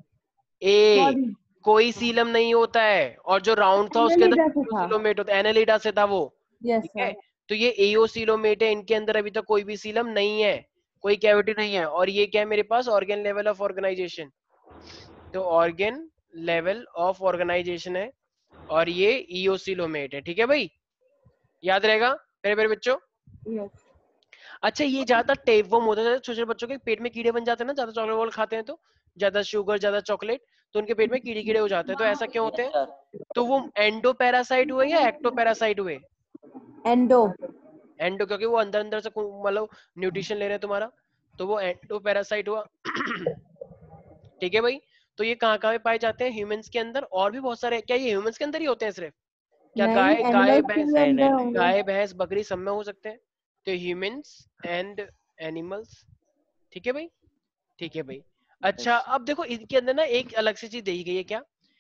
S1: ए
S2: सॉरी,
S1: कोई सीलम नहीं होता है, और जो राउंड था उसके अंदर
S2: एनालिडा से था।
S1: सीलोमेट होता है, एनालिडा से था वो।
S2: यस
S1: ठीक है,
S2: सर।
S1: तो ये एओसिलोमेट है, इनके अंदर अभी तक कोई भी सीलम नहीं है, कोई कैविटी नहीं है। और ये क्या है मेरे पास, ऑर्गेन लेवल ऑफ ऑर्गेनाइजेशन। तो ऑर्गेन लेवल ऑफ ऑर्गेनाइजेशन है, और ये इओसिलोमेट है। ठीक है भाई, याद रहेगा मेरे मेरे बच्चों।
S2: यस।
S1: अच्छा, ये ज्यादा टेपवर्म होता है, छोटे छोटे बच्चों के पेट में कीड़े बन जाते हैं ना, ज्यादा चॉकलेट वॉकलेट खाते हैं तो, ज्यादा शुगर ज्यादा चॉकलेट, तो उनके पेट में कीड़े कीड़े हो जाते हैं। तो ऐसा क्यों होते
S3: यस
S1: हैं?
S3: सर।
S1: तो वो एंडो पैरासाइट हुए या एक्टो पैरासाइट हुए?
S2: एंडो।
S1: एंडो, क्योंकि वो अंदर अंदर से मतलब न्यूट्रिशन ले रहे हैं तुम्हारा, तो वो एंडो पैरासाइट हुआ। ठीक है भाई, तो ये कहाँ कहाँ पे पाए जाते हैं? ह्यूमंस के अंदर, और भी बहुत सारे। क्या ये ह्यूमंस के अंदर ही होते हैं सिर्फ? क्या
S2: नहीं,
S1: गाय गाय
S2: एनिमल्स के
S1: भैंस,
S2: भी
S3: नहीं
S2: अंदर
S3: नहीं
S2: होंगे।
S1: गाय भैंस बकरी सब में हो सकते हैं? तो ह्यूमंस एंड एनिमल्स। ठीक है भाई, ठीक है भाई। अच्छा,
S3: यस।
S1: अब देखो इनके अंदर ना एक अलग सी चीज देखी गई है। क्या?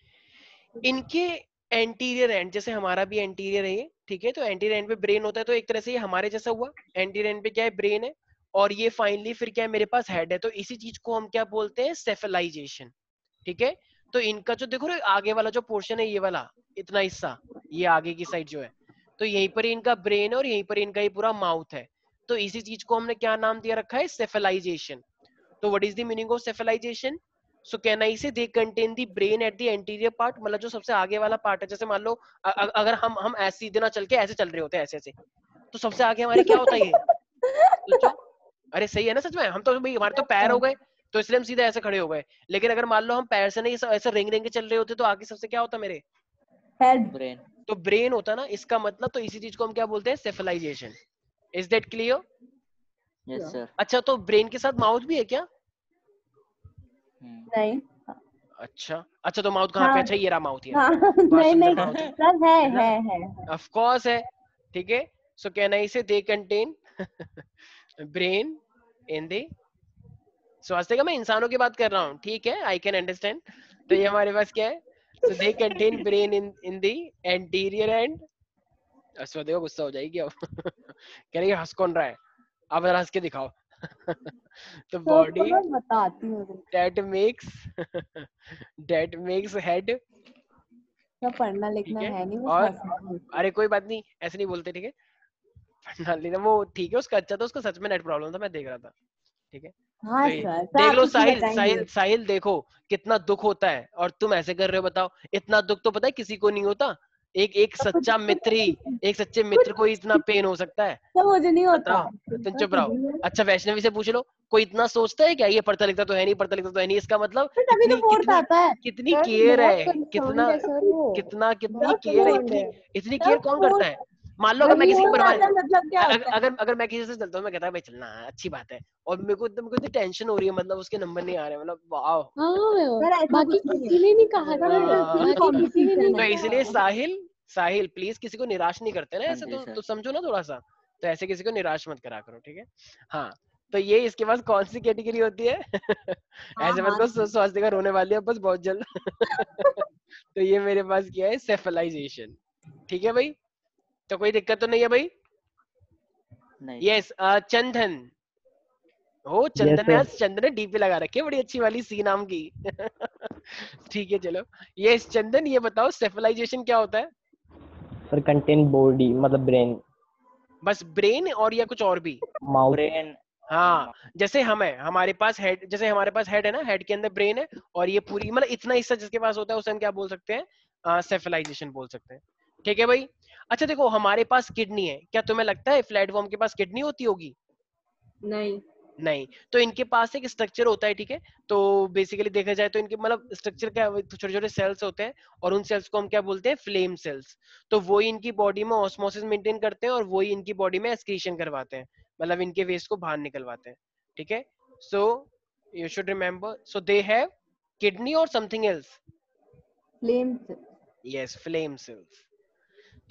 S1: इनके एंटीरियर एंड, जैसे हमारा भी एंटीरियर है ये, ठीक है, तो एंटीरियर एंड पे ब्रेन होता है, तो एक तरह से ये हमारे जैसा हुआ। एंटीरियर एंड पे क्या है, ब्रेन है, और ये फाइनली फिर क्या है, मेरे पास हेड है। तो इसी चीज को हम क्या बोलते हैं, सेफलाइजेशन। ठीक है, तो इनका जो देखो आगे वाला जो पोर्शन है, ये वाला इतना हिस्सा, ये आगे की साइड जो है, तो यहीं पर ही इनका ब्रेन है, और यहीं पर इनका ही पूरा माउथ है। तो इसी चीज को हमने क्या नाम दिया रखा है, सेफलाइजेशन। तो what is the meaning of cephalisation? So can I say they contain the brain at the anterior part, मतलब जो सबसे आगे वाला पार्ट है। जैसे मान लो अगर हम ऐसे सीधे ना चल के ऐसे चल रहे होते हैं, ऐसे ऐसे, तो सबसे आगे हमारे क्या होता है ये? सोचो, अरे सही है ना सच में, हम तो भाई हमारे तो पैर हो गए, तो इसलिए हम सीधे ऐसे खड़े हो गए। लेकिन अगर मान लो हम पैर से नहीं ऐसे रेंग रेंग के चल रहे होते, तो आगे सबसे क्या होता मेरे?
S2: हेड।
S3: ब्रेन।
S1: तो ब्रेन होता ना, इसका मतलब। तो इसी चीज को हम क्या बोलते हैं, cephalisation. Is that clear?
S3: Yes sir.
S1: अच्छा, तो ब्रेन के साथ माउथ भी है क्या?
S2: नहीं।
S1: अच्छा अच्छा, तो माउथ कहाँ पे?
S2: हाँ
S1: अच्छा, ये रहा माउथ, ये
S2: हाँ।
S1: रहा, बहुत
S2: नहीं
S1: सुंदर
S2: नहीं
S1: माउथ है
S2: सर, है
S1: ना?
S2: है।
S1: ऑफ कोर्स है। ठीक है, सो can I say they contain brain in the स्वास्थ्य का, मैं इंसानों की बात कर रहा हूँ, ठीक है, आई कैन अंडरस्टैंड। तो ये हमारे पास क्या है, so they contain brain in in the anterior end. देखो गुस्सा हो जाएगी अब कह रही है हंस कौन रहा है, अब जरा हंस के दिखाओ तो
S2: तो
S1: बॉडी
S2: मैं बताती हूँ।
S1: that makes that makes head।
S2: तो पढ़ना
S1: ठीक
S2: लिखना
S1: है,
S2: है नहीं, बस
S1: और
S2: हंसना है।
S1: अरे कोई बात नहीं, ऐसे नहीं बोलते, ठीक है, पढ़ना लेना वो ठीक है, उसका अच्छा था, उसको सच में नेट प्रॉब्लम था, मैं देख रहा था। ठीक है,
S2: हाँ
S1: तो ये
S2: सर,
S1: देख
S2: आप
S1: लो,
S2: किसी
S1: साहिल
S2: बताएंगे।
S1: साहिल साहिल देखो कितना दुख होता है, और तुम ऐसे कर रहे हो, बताओ। इतना दुख तो पता है किसी को नहीं होता, एक एक
S2: कुछ
S1: सच्चा
S2: कुछ
S1: मित्र ही, एक सच्चे
S2: कुछ
S1: मित्र को ही इतना पेन हो सकता है।
S2: तो मुझे नहीं होता।
S1: बताओ, तुम चुप रहो। अच्छा, वैष्णवी से पूछ लो, कोई इतना सोचता है क्या, ये पढ़ता लिखता तो है नहीं, पढ़ता लिखता तो है नहीं, इसका मतलब
S2: तो तभी तो
S1: कितनी
S2: फोर्थ
S1: कितनी
S2: आता है।
S1: कितनी
S6: सर
S1: केयर
S6: बहुत
S1: है,
S6: कंसर्न्ड
S1: कितना
S6: है सर वो,
S1: कितना कितनी
S2: तब
S1: केयर है,
S6: कंसर्न्ड
S1: इतनी
S6: है।
S1: इतनी केयर
S2: तब
S1: कौन करता
S2: फोर्थ।
S1: है? मान लो अगर मैं
S2: वही
S1: किसी की
S2: फोर्थ
S1: परवाह,
S2: आता है, मतलब क्या
S1: अगर
S2: होता है।
S1: अगर अगर मैं किसी से चलता हूँ, मैं कहता हूँ भाई चलना अच्छी बात है, और मेरे को इतनी टेंशन हो रही है, मतलब उसके नंबर नहीं आ रहे, मतलब वाह।
S4: हाँ,
S2: सर ऐसा
S4: बाकी
S2: कुछ नहीं है।
S4: किसी ने नहीं कहा
S2: सर
S4: था,
S2: तो सिर्फ
S4: बाकी किसी ने नहीं
S2: कंपटीशन
S1: तो
S2: है।
S1: इसलिए
S4: कहा।
S1: साहिल, साहिल प्लीज किसी को निराश नहीं करते ना
S3: हाँ
S1: ऐसे,
S3: जी
S1: तो
S3: सर।
S1: समझो ना थोड़ा सा। तो ऐसे किसी को निराश मत करा करो, ठीक है। हाँ, तो ये इसके पास कौन सी कैटेगरी होती है
S2: हाँ
S1: ऐसे मत
S2: हाँ।
S1: को स्वास्थ्य का रोने वाली है बस बहुत जल्द तो ये मेरे पास क्या है, सेफलाइजेशन। ठीक है भाई, तो कोई दिक्कत तो नहीं है भाई?
S3: नहीं सर।
S1: यस, चंदन। हो
S5: यस
S1: चंदन ने
S5: सर।
S1: आज चंदन ने डीपी लगा रखी है बड़ी अच्छी वाली, सी नाम की ठीक है, चलो। यस चंदन, ये बताओ सेफलाइजेशन क्या होता है?
S5: सर कंटेन बॉडी मतलब ब्रेन,
S1: बस ब्रेन, और या कुछ और भी?
S5: माउथ।
S3: ब्रेन।
S1: हाँ, जैसे हम है, हमारे पास हेड, जैसे हमारे पास हेड है ना, हेड के अंदर ब्रेन है, और ये पूरी मतलब इतना हिस्सा जिसके पास होता है उसे हम क्या बोल सकते हैं, सेफलाइजेशन बोल सकते हैं। ठीक है भाई। अच्छा देखो, हमारे पास किडनी है, क्या तुम्हें लगता है प्लेटफॉर्म के पास किडनी होती होगी?
S2: नहीं।
S1: नहीं, तो इनके पास एक स्ट्रक्चर होता है, ठीक है। तो बेसिकली देखा जाए तो इनके मतलब स्ट्रक्चर क्या, छोटे छोटे सेल्स होते हैं, और उन सेल्स को हम क्या बोलते हैं, फ्लेम सेल्स। तो वही इनकी बॉडी में ऑस्मोसिस मेंटेन करते हैं, और वही इनकी बॉडी में एक्सक्रीशन करवाते हैं, मतलब इनके वेस्ट को बाहर निकलवाते हैं। ठीक है, so you should remember, so they have kidney और something else.
S2: Flame.
S1: Yes, flame cells.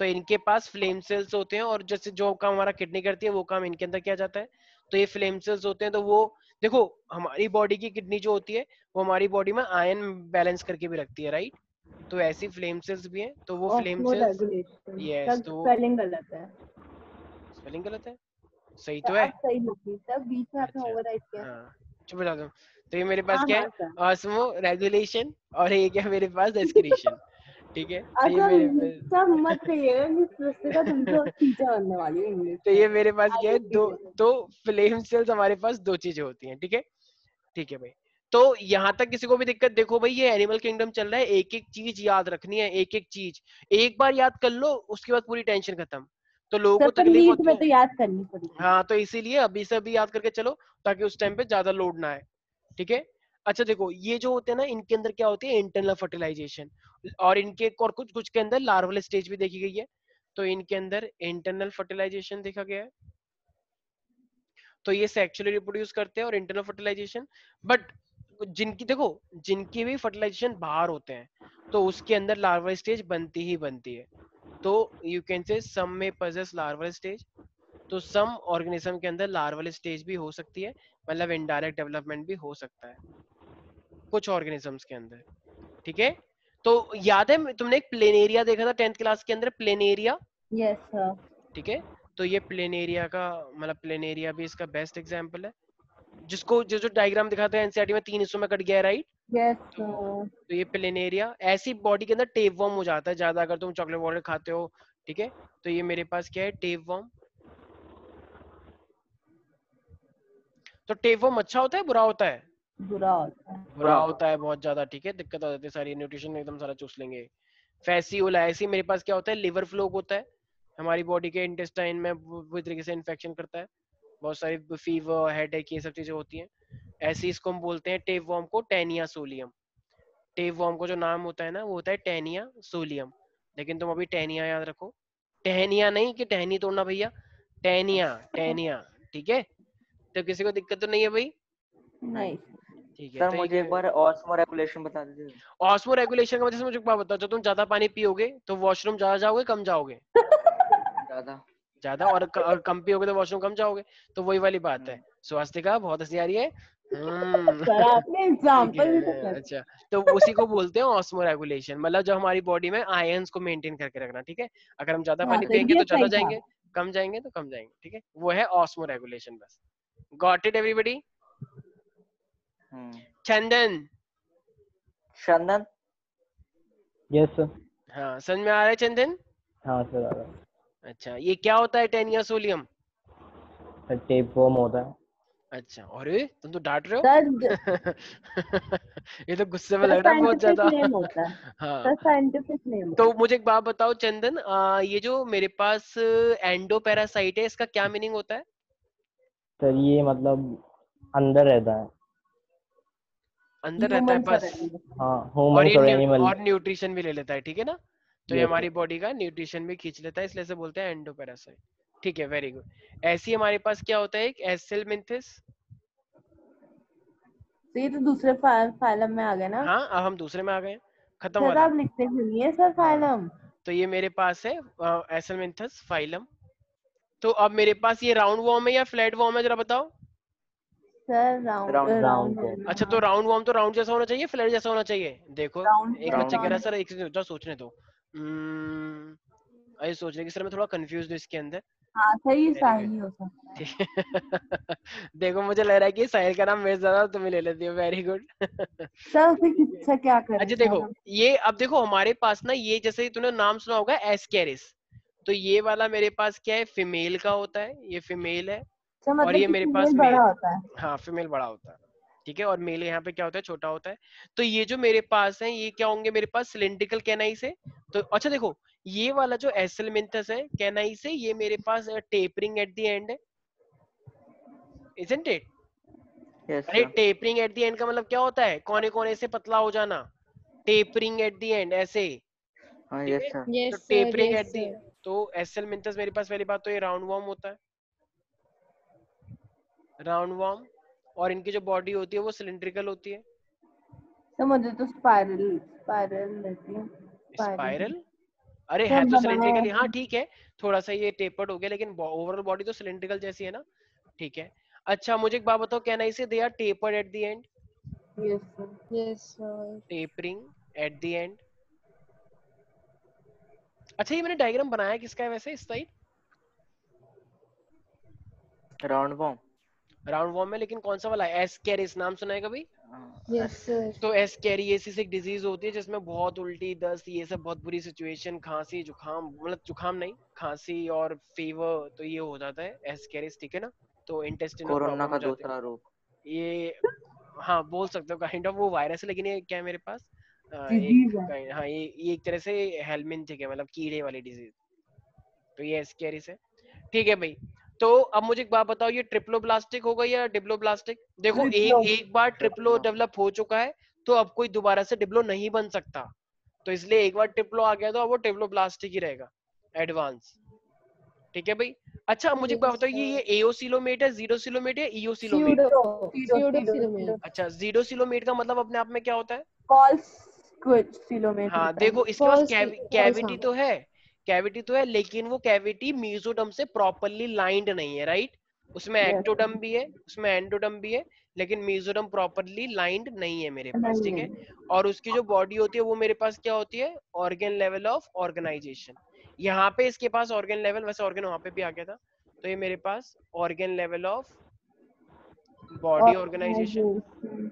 S1: तो इनके पास फ्लेम सेल्स होते हैं, और जैसे जो काम हमारा किडनी करती है वो काम इनके अंदर किया जाता है। तो ये फ्लेम सेल्स होते हैं, तो वो देखो हमारी बॉडी की किडनी जो होती है वो हमारी बॉडी में आयन बैलेंस करके भी रखती है, राइट। तो ऐसी फ्लेम सेल्स भी हैं, तो वो flame
S2: osmo
S1: cells,
S2: regulation.
S1: Yes,
S2: तब
S1: तो
S2: स्पेलिंग गलत है।
S1: स्पेलिंग गलत है, सही
S2: तो
S1: तो है।
S2: अब सही होगी, तब बीच में आपने
S1: अच्छा,
S2: ओवरराइट किया।
S1: हाँ, चुप बता दो। तो ये मेरे पास
S2: हाँ
S1: क्या
S2: हाँ
S1: है,
S2: सर।
S1: ऑस्मो रेगुलेशन, और ये क्या मेरे पास एक्सक्रीशन, ठीक है। तो ये
S2: अच्छा
S1: मेरे पास,
S2: सब मत कहिएगा कि पुस्तिका तुमसे टीचर बनने वाली है इंग्लिश
S1: तो
S2: में।
S1: ये मेरे पास क्या है,
S2: आगे
S1: दो,
S2: पीछे।
S1: तो फ्लेम सेल्स हमारे पास दो चीजें होती हैं, ठीक है। ठीक है भाई, तो यहाँ तक किसी को भी दिक्कत, देखो भाई ये एनिमल किंगडम चल रहा है, एक एक चीज याद रखनी है, एक एक चीज एक बार याद कर लो, उसके बाद पूरी टेंशन खत्म। तो लोगों
S2: सर
S1: को
S2: पर
S1: तकलीफ
S2: नीट
S1: होती
S2: में
S1: है,
S2: तो याद करनी पड़ेगी।
S1: हाँ, तो इसीलिए अभी से अभी याद करके चलो, ताकि उस टाइम पे ज्यादा लोड ना आए, ठीक है। अच्छा देखो, ये जो होते हैं ना, इनके अंदर क्या होती है, इंटरनल फर्टिलाइजेशन, और इनके और कुछ कुछ के अंदर लार्वल स्टेज भी देखी गई है। तो इनके अंदर इंटरनल फर्टिलाइजेशन देखा गया है, तो ये सेक्सुअली रिप्रोड्यूस करते हैं और इंटरनल फर्टिलाइजेशन। बट जिनकी देखो, जिनकी भी फर्टिलाइजेशन बाहर होते हैं, तो उसके अंदर लार्वल स्टेज बनती ही बनती है। तो यू कैन से सम में पजेस लार्वल स्टेज, तो सम ऑर्गेनिज्म के अंदर लार्वल स्टेज भी हो सकती है, मतलब इनडायरेक्ट डेवलपमेंट भी हो सकता है कुछ ऑर्गेनिजम्स के अंदर, ठीक है। तो याद है तुमने एक प्लेनेरिया देखा था 10th क्लास के अंदर, प्लेनेरिया,
S2: यस सर।
S1: ठीक है। तो ये प्लेनेरिया का मतलब, प्लेनेरिया भी इसका बेस्ट एग्जांपल है, जिसको जो जो डायग्राम दिखाते हैं एनसीईआरटी में 3 हिस्सों में कट गया है, राइट।
S2: यस
S1: तो
S2: सर।
S1: तो ये प्लेनेरिया ऐसी बॉडी के अंदर टेप वर्म हो जाता है ज्यादा, अगर तुम चॉकलेट वॉकलेट खाते हो, ठीक है। तो ये मेरे पास क्या है, टेप वर्म। तो टेप वर्म अच्छा होता है बुरा होता है,
S2: बुरा होता है।
S1: बुरा होता है बहुत ज्यादा, ठीक है, दिक्कत आ जाती है सारी, न्यूट्रिशन एकदम सारा चूस लेंगे। फैसियोला, ऐसी मेरे पास क्या होता है, लिवर फ्लोक होता है हमारी बॉडी के इंटेस्टाइन में, पूरी तरीके से इन्फेक्शन करता है, बहुत सारी फीवर हेडेक ये सब चीजें होती हैं। ऐसे इसको हम बोलते हैं टेप वर्म को टेनिया सोलियम। टेप वर्म को जो नाम होता है ना, वो होता है टेनिया सोलियम, लेकिन तुम अभी टेनिया याद रखो, टहनिया नहीं कि टहनी तोड़ना भैया, टेनिया, टेनिया, ठीक है। तो किसी को दिक्कत तो नहीं है भाई,
S2: नहीं।
S1: ठीक है।
S3: सर
S1: तो
S3: मुझे एक बार ऑस्मो रेगुलेशन बता दीजिए।
S1: ऑस्मो रेगुलेशन का वजह से मुझे एक बात बताओ, जब तुम ज्यादा पानी पियोगे तो वॉशरूम ज्यादा जाओगे कम जाओगे,
S3: ज्यादा।
S1: ज्यादा, और कम पियोगे तो वॉशरूम कम जाओगे। तो वही वाली बात है, स्वास्थ्य का बहुत हंसी आ रही है।
S2: सर आपने
S1: ठीक
S2: एग्जांपल भी तो
S1: है,
S2: कर।
S1: अच्छा। तो उसी को बोलते हैं ऑस्मो रेगुलेशन, मतलब जो हमारी बॉडी में आयंस को मेंटेन करके रखना, ठीक है। अगर हम ज्यादा
S2: हाँ
S1: पानी
S2: तो
S1: पियेंगे
S2: ये
S1: तो ज्यादा
S2: सही था।
S1: जाएंगे, कम जाएंगे तो कम जाएंगे, ठीक है। वो है ऑस्मो रेगुलेशन, बस। Got it everybody. Chandan,
S3: Chandan.
S5: Yes sir.
S1: हाँ समझ में आ रहा है चंदन।
S5: हाँ सर, आ रहा है।
S1: अच्छा, ये क्या होता है Taenia solium.
S5: Sir tapeworm होता है।
S1: अच्छा, अरे तुम तो डांट रहे
S2: सर
S1: हो। ये तो गुस्से में
S2: सर
S1: लग रहा है बहुत
S2: साइंटिफिक
S1: ज्यादा।
S2: नेम होता है।
S1: हाँ,
S2: सर साइंटिफिक नेम
S1: तो
S2: होता
S1: मुझे एक बात बताओ चंदन, ये जो मेरे पास एंडो पैरासाइट है, इसका क्या मीनिंग होता है।
S5: सर ये मतलब अंदर रहता है।
S2: है।
S1: अंदर रहता है
S2: ह्यूमन
S1: बस,
S2: सर।
S5: हाँ,
S1: और
S5: ह्यूमंस
S1: ये
S5: और एनिमल।
S1: और न्यूट्रिशन भी ले लेता है, ठीक है ना। तो ये
S5: यस
S1: हमारी
S5: सर।
S1: बॉडी का न्यूट्रिशन भी खींच लेता है, इसलिए से बोलते हैं एंडो पैरासाइट, ठीक है, वेरी गुड। ऐसे ही हमारे पास क्या होता है, एक एसेलमिंथिस।
S2: तो ये तो दूसरे फाइलम में आ गए ना।
S1: हाँ, अब हम दूसरे में आ गए, खत्म
S2: सर
S1: वाला।
S2: आप लिखते क्यों नहीं है सर
S1: हाँ,
S2: फाइलम।
S1: तो ये मेरे पास है एसेलमिंथस फाइलम। तो अब मेरे पास ये राउंड वॉर्म है या फ्लैट वॉर्म है, जरा बताओ।
S2: Sir round
S3: round.
S2: Round
S5: round को।
S1: अच्छा, तो राउंड वॉर्म तो राउंड जैसा होना चाहिए, फ्लैट जैसा होना चाहिए, देखो।
S2: राउंड
S1: एक बच्चा कह रहा है
S3: राउंड।
S1: सर, एक सेकंड रुक सोचने दो। अरे सोचने की, सर मैं थोड़ा कंफ्यूज हूँ इसके अंदर।
S2: हाँ सही
S1: वेरी गुड,
S2: साहिल हो सकता है।
S1: ठीक है। देखो मुझे लग रहा है कि साहिल का नाम मेरे ज्यादा, तुम्हें ले लेती हो, वेरी गुड।
S2: सर फिर किससे क्या करें
S1: अच्छा
S2: सर
S1: देखो,
S2: हम।
S1: ये अब देखो हमारे पास ना, ये जैसे तूने नाम सुना होगा एस्केरिस, तो ये वाला मेरे पास क्या है, फीमेल का होता है, ये फीमेल है।
S2: सर
S1: और
S2: मतलब
S1: ये
S2: कि
S1: मेरे पास
S2: फीमेल
S1: मेल,
S2: बड़ा होता है।
S1: हाँ फीमेल बड़ा होता है, ठीक है। और मेल यहाँ पे क्या होता है, छोटा होता है। तो ये जो मेरे पास है, ये क्या होंगे मेरे पास, सिलिंड्रिकल कैनाइस है। तो अच्छा देखो, ये वाला जो एसेलमिंथस है कैनाइस है, ये मेरे पास टेपरिंग एट द एंड है, इजंट इट।
S3: यस
S1: अरे
S3: sir.
S1: Tapering at the end का मतलब क्या होता है, कोने कोने से पतला हो जाना, टेपरिंग एट द एंड, ऐसे,
S3: हाँ
S1: ठीक
S3: यस
S1: है।
S3: सर।
S1: तो
S4: yes sir,
S1: tapering
S4: yes
S1: at the,
S4: sir.
S1: तो एसेलमिंथस मेरे पास पहली बात तो ये राउंड वॉर्म होता है, राउंड वॉर्म। और इनकी जो बॉडी होती है वो सिलिंड्रिकल होती है,
S2: सर मुझे तो स्पाइरल स्पाइरल रहती है। स्पाइरल।
S1: स्पाइरल। अरे
S2: सर
S1: है तो
S2: बनाया
S1: सिलेंड्रिकली, हाँ
S2: है।
S1: ठीक है, थोड़ा सा ये टेपर्ड हो गया, लेकिन ओवरऑल बॉडी तो सिलेंड्रिकल जैसी है ना, ठीक है। अच्छा मुझे एक बात बताओ, can I say they are tapered at the end,
S2: yes sir.
S4: Yes sir.
S1: Tapering at the end. अच्छा ये मैंने डायग्राम बनाया किसका है वैसे इस side?
S3: Round form.
S1: Roundworm में, लेकिन कौन सा वाला? एस्केरिस नाम सुना है कभी?
S4: Yes sir.
S1: तो एस्केरियासिस एक डिजीज होती है जिसमें बहुत उल्टी, दस्त, ये सब बहुत बुरी सिचुएशन, खांसी जुकाम, मतलब जुकाम नहीं, खांसी और फीवर, तो ये हो जाता है एस्केरिस, ठीक है ना। तो इंटेस्टिनल
S3: कोरोना
S1: प्रॉब्लम
S3: का
S1: हो जाती
S3: दूसरा रूप।
S1: है ये। हाँ बोल सकते हो, काइंड ऑफ वो वायरस है, लेकिन ये क्या है मेरे पास
S2: डिजीज है।
S1: हाँ ये एक तरह से हेलमिंथिक है, मतलब कीड़े वाली डिजीज, तो ये एस्केरिस है, ठीक है भाई। तो अब मुझे एक बात बताओ, ये ट्रिप्लोब्लास्टिक होगा या डिप्लोब्लास्टिक? देखो
S2: ट्रिप्लो।
S1: एक बार ट्रिप्लो
S3: ट्रिप्लो।
S1: डेवलप हो चुका है, तो अब कोई दोबारा से डिप्लो नहीं बन सकता, तो इसलिए एक बार ट्रिप्लो आ गया तो अब वो ट्रिप्लोब्लास्टिक ही रहेगा, एडवांस, ठीक है भाई। अच्छा अब मुझे एक बात
S4: यस
S1: बताओ, ये
S4: सर।
S1: एओसिलोमेट है, जीरोसिलोमेट है, इओसिलोमेट?
S2: SIDO
S4: pseudocoelomate.
S1: अच्छा जीरोसिलोमेट का मतलब अपने आप में क्या होता है?
S2: फॉल्स स्क्विच सिलोमेट
S1: हाँ
S2: होता है।
S1: देखो इसके पास
S4: फॉल्स फॉल्स
S1: कैविटी
S4: हाँ।
S1: तो है, कैविटी तो है, लेकिन वो कैविटी मीजोडर्म से प्रॉपरली लाइंड नहीं है, राइट? उसमें
S2: यस।
S1: एक्टोडर्म भी है, उसमें एंडोडर्म भी है, लेकिन मीजोडर्म प्रॉपरली लाइंड नहीं है मेरे पास,
S2: नहीं
S1: ठीक है।
S2: नहीं।
S1: और उसकी जो बॉडी होती है वो मेरे पास क्या होती है? Organ level of organisation. यहाँ पे इसके पास ऑर्गन लेवल, वैसे ऑर्गन वहां पे भी आ गया था, तो ये मेरे पास organ level of body organisation,
S2: organisation.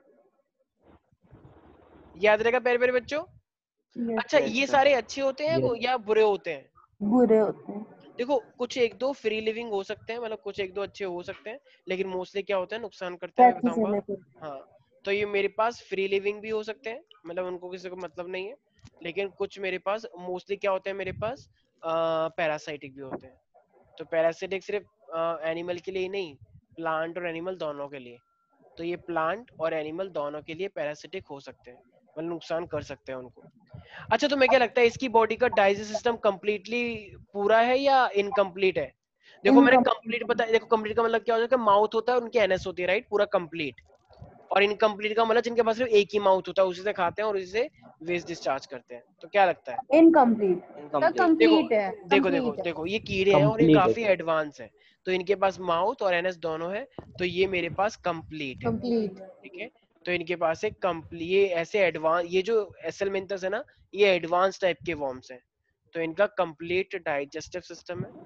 S1: याद रहेगा प्यारे प्यारे बच्चों?
S2: यस।
S1: अच्छा
S3: यस
S1: ये
S3: सर।
S1: सारे अच्छे होते हैं
S5: यस
S1: या बुरे होते हैं?
S2: बुरे होते हैं।
S1: देखो कुछ एक दो फ्री लिविंग हो सकते हैं, मतलब कुछ एक दो अच्छे हो सकते हैं, लेकिन मोस्टली क्या होता है, नुकसान करते हैं, मैं
S2: पैसे
S1: बताऊंगा।
S2: लेने पे।
S1: हाँ तो ये मेरे पास फ्री लिविंग भी हो सकते हैं, मतलब उनको किसी को मतलब नहीं है, लेकिन कुछ मेरे पास मोस्टली क्या होते हैं, मेरे पास पैरासाइटिक भी होते हैं। तो पैरासाइटिक सिर्फ एनिमल के लिए ही नहीं, प्लांट और एनिमल दोनों के लिए, तो ये प्लांट और एनिमल दोनों के लिए पैरासिटिक हो सकते हैं, मतलब नुकसान कर सकते हैं उनको। अच्छा तुम्हें क्या लगता है, इसकी बॉडी का डाइजेस्ट सिस्टम कंप्लीटली पूरा है या इनकम्प्लीट है? देखो मैंने कंप्लीट
S2: इनकम्प्लीट।
S1: बताया, देखो कंप्लीट का मतलब क्या होता है, माउथ होता है और उनकी एनएस होती है, राइट, पूरा कंप्लीट। और इनकम्प्लीट का मतलब जिनके पास सिर्फ एक ही माउथ होता है, उसी से खाते हैं और उसी से वेस्ट डिस्चार्ज करते हैं, तो क्या लगता है?
S2: इनकम्प्लीट।
S4: Sir
S3: incomplete.
S1: देखो
S4: कंप्लीट है।
S1: देखो देखो
S4: कंप्लीट है।
S1: देखो ये कीड़े हैं और ये
S5: कंप्लीट है
S1: काफी
S5: सर।
S1: एडवांस है, तो इनके पास माउथ और एनएस दोनों है, तो ये मेरे पास कंप्लीट है,
S4: कंप्लीट।
S1: ठीक है। तो इनके पास एक कंप्लीट, ये ऐसे एडवांस, ये जो एसेलमेंथस है ना, ये एडवांस टाइप के वॉर्म्स हैं, तो इनका कंप्लीट डाइजेस्टिव सिस्टम है।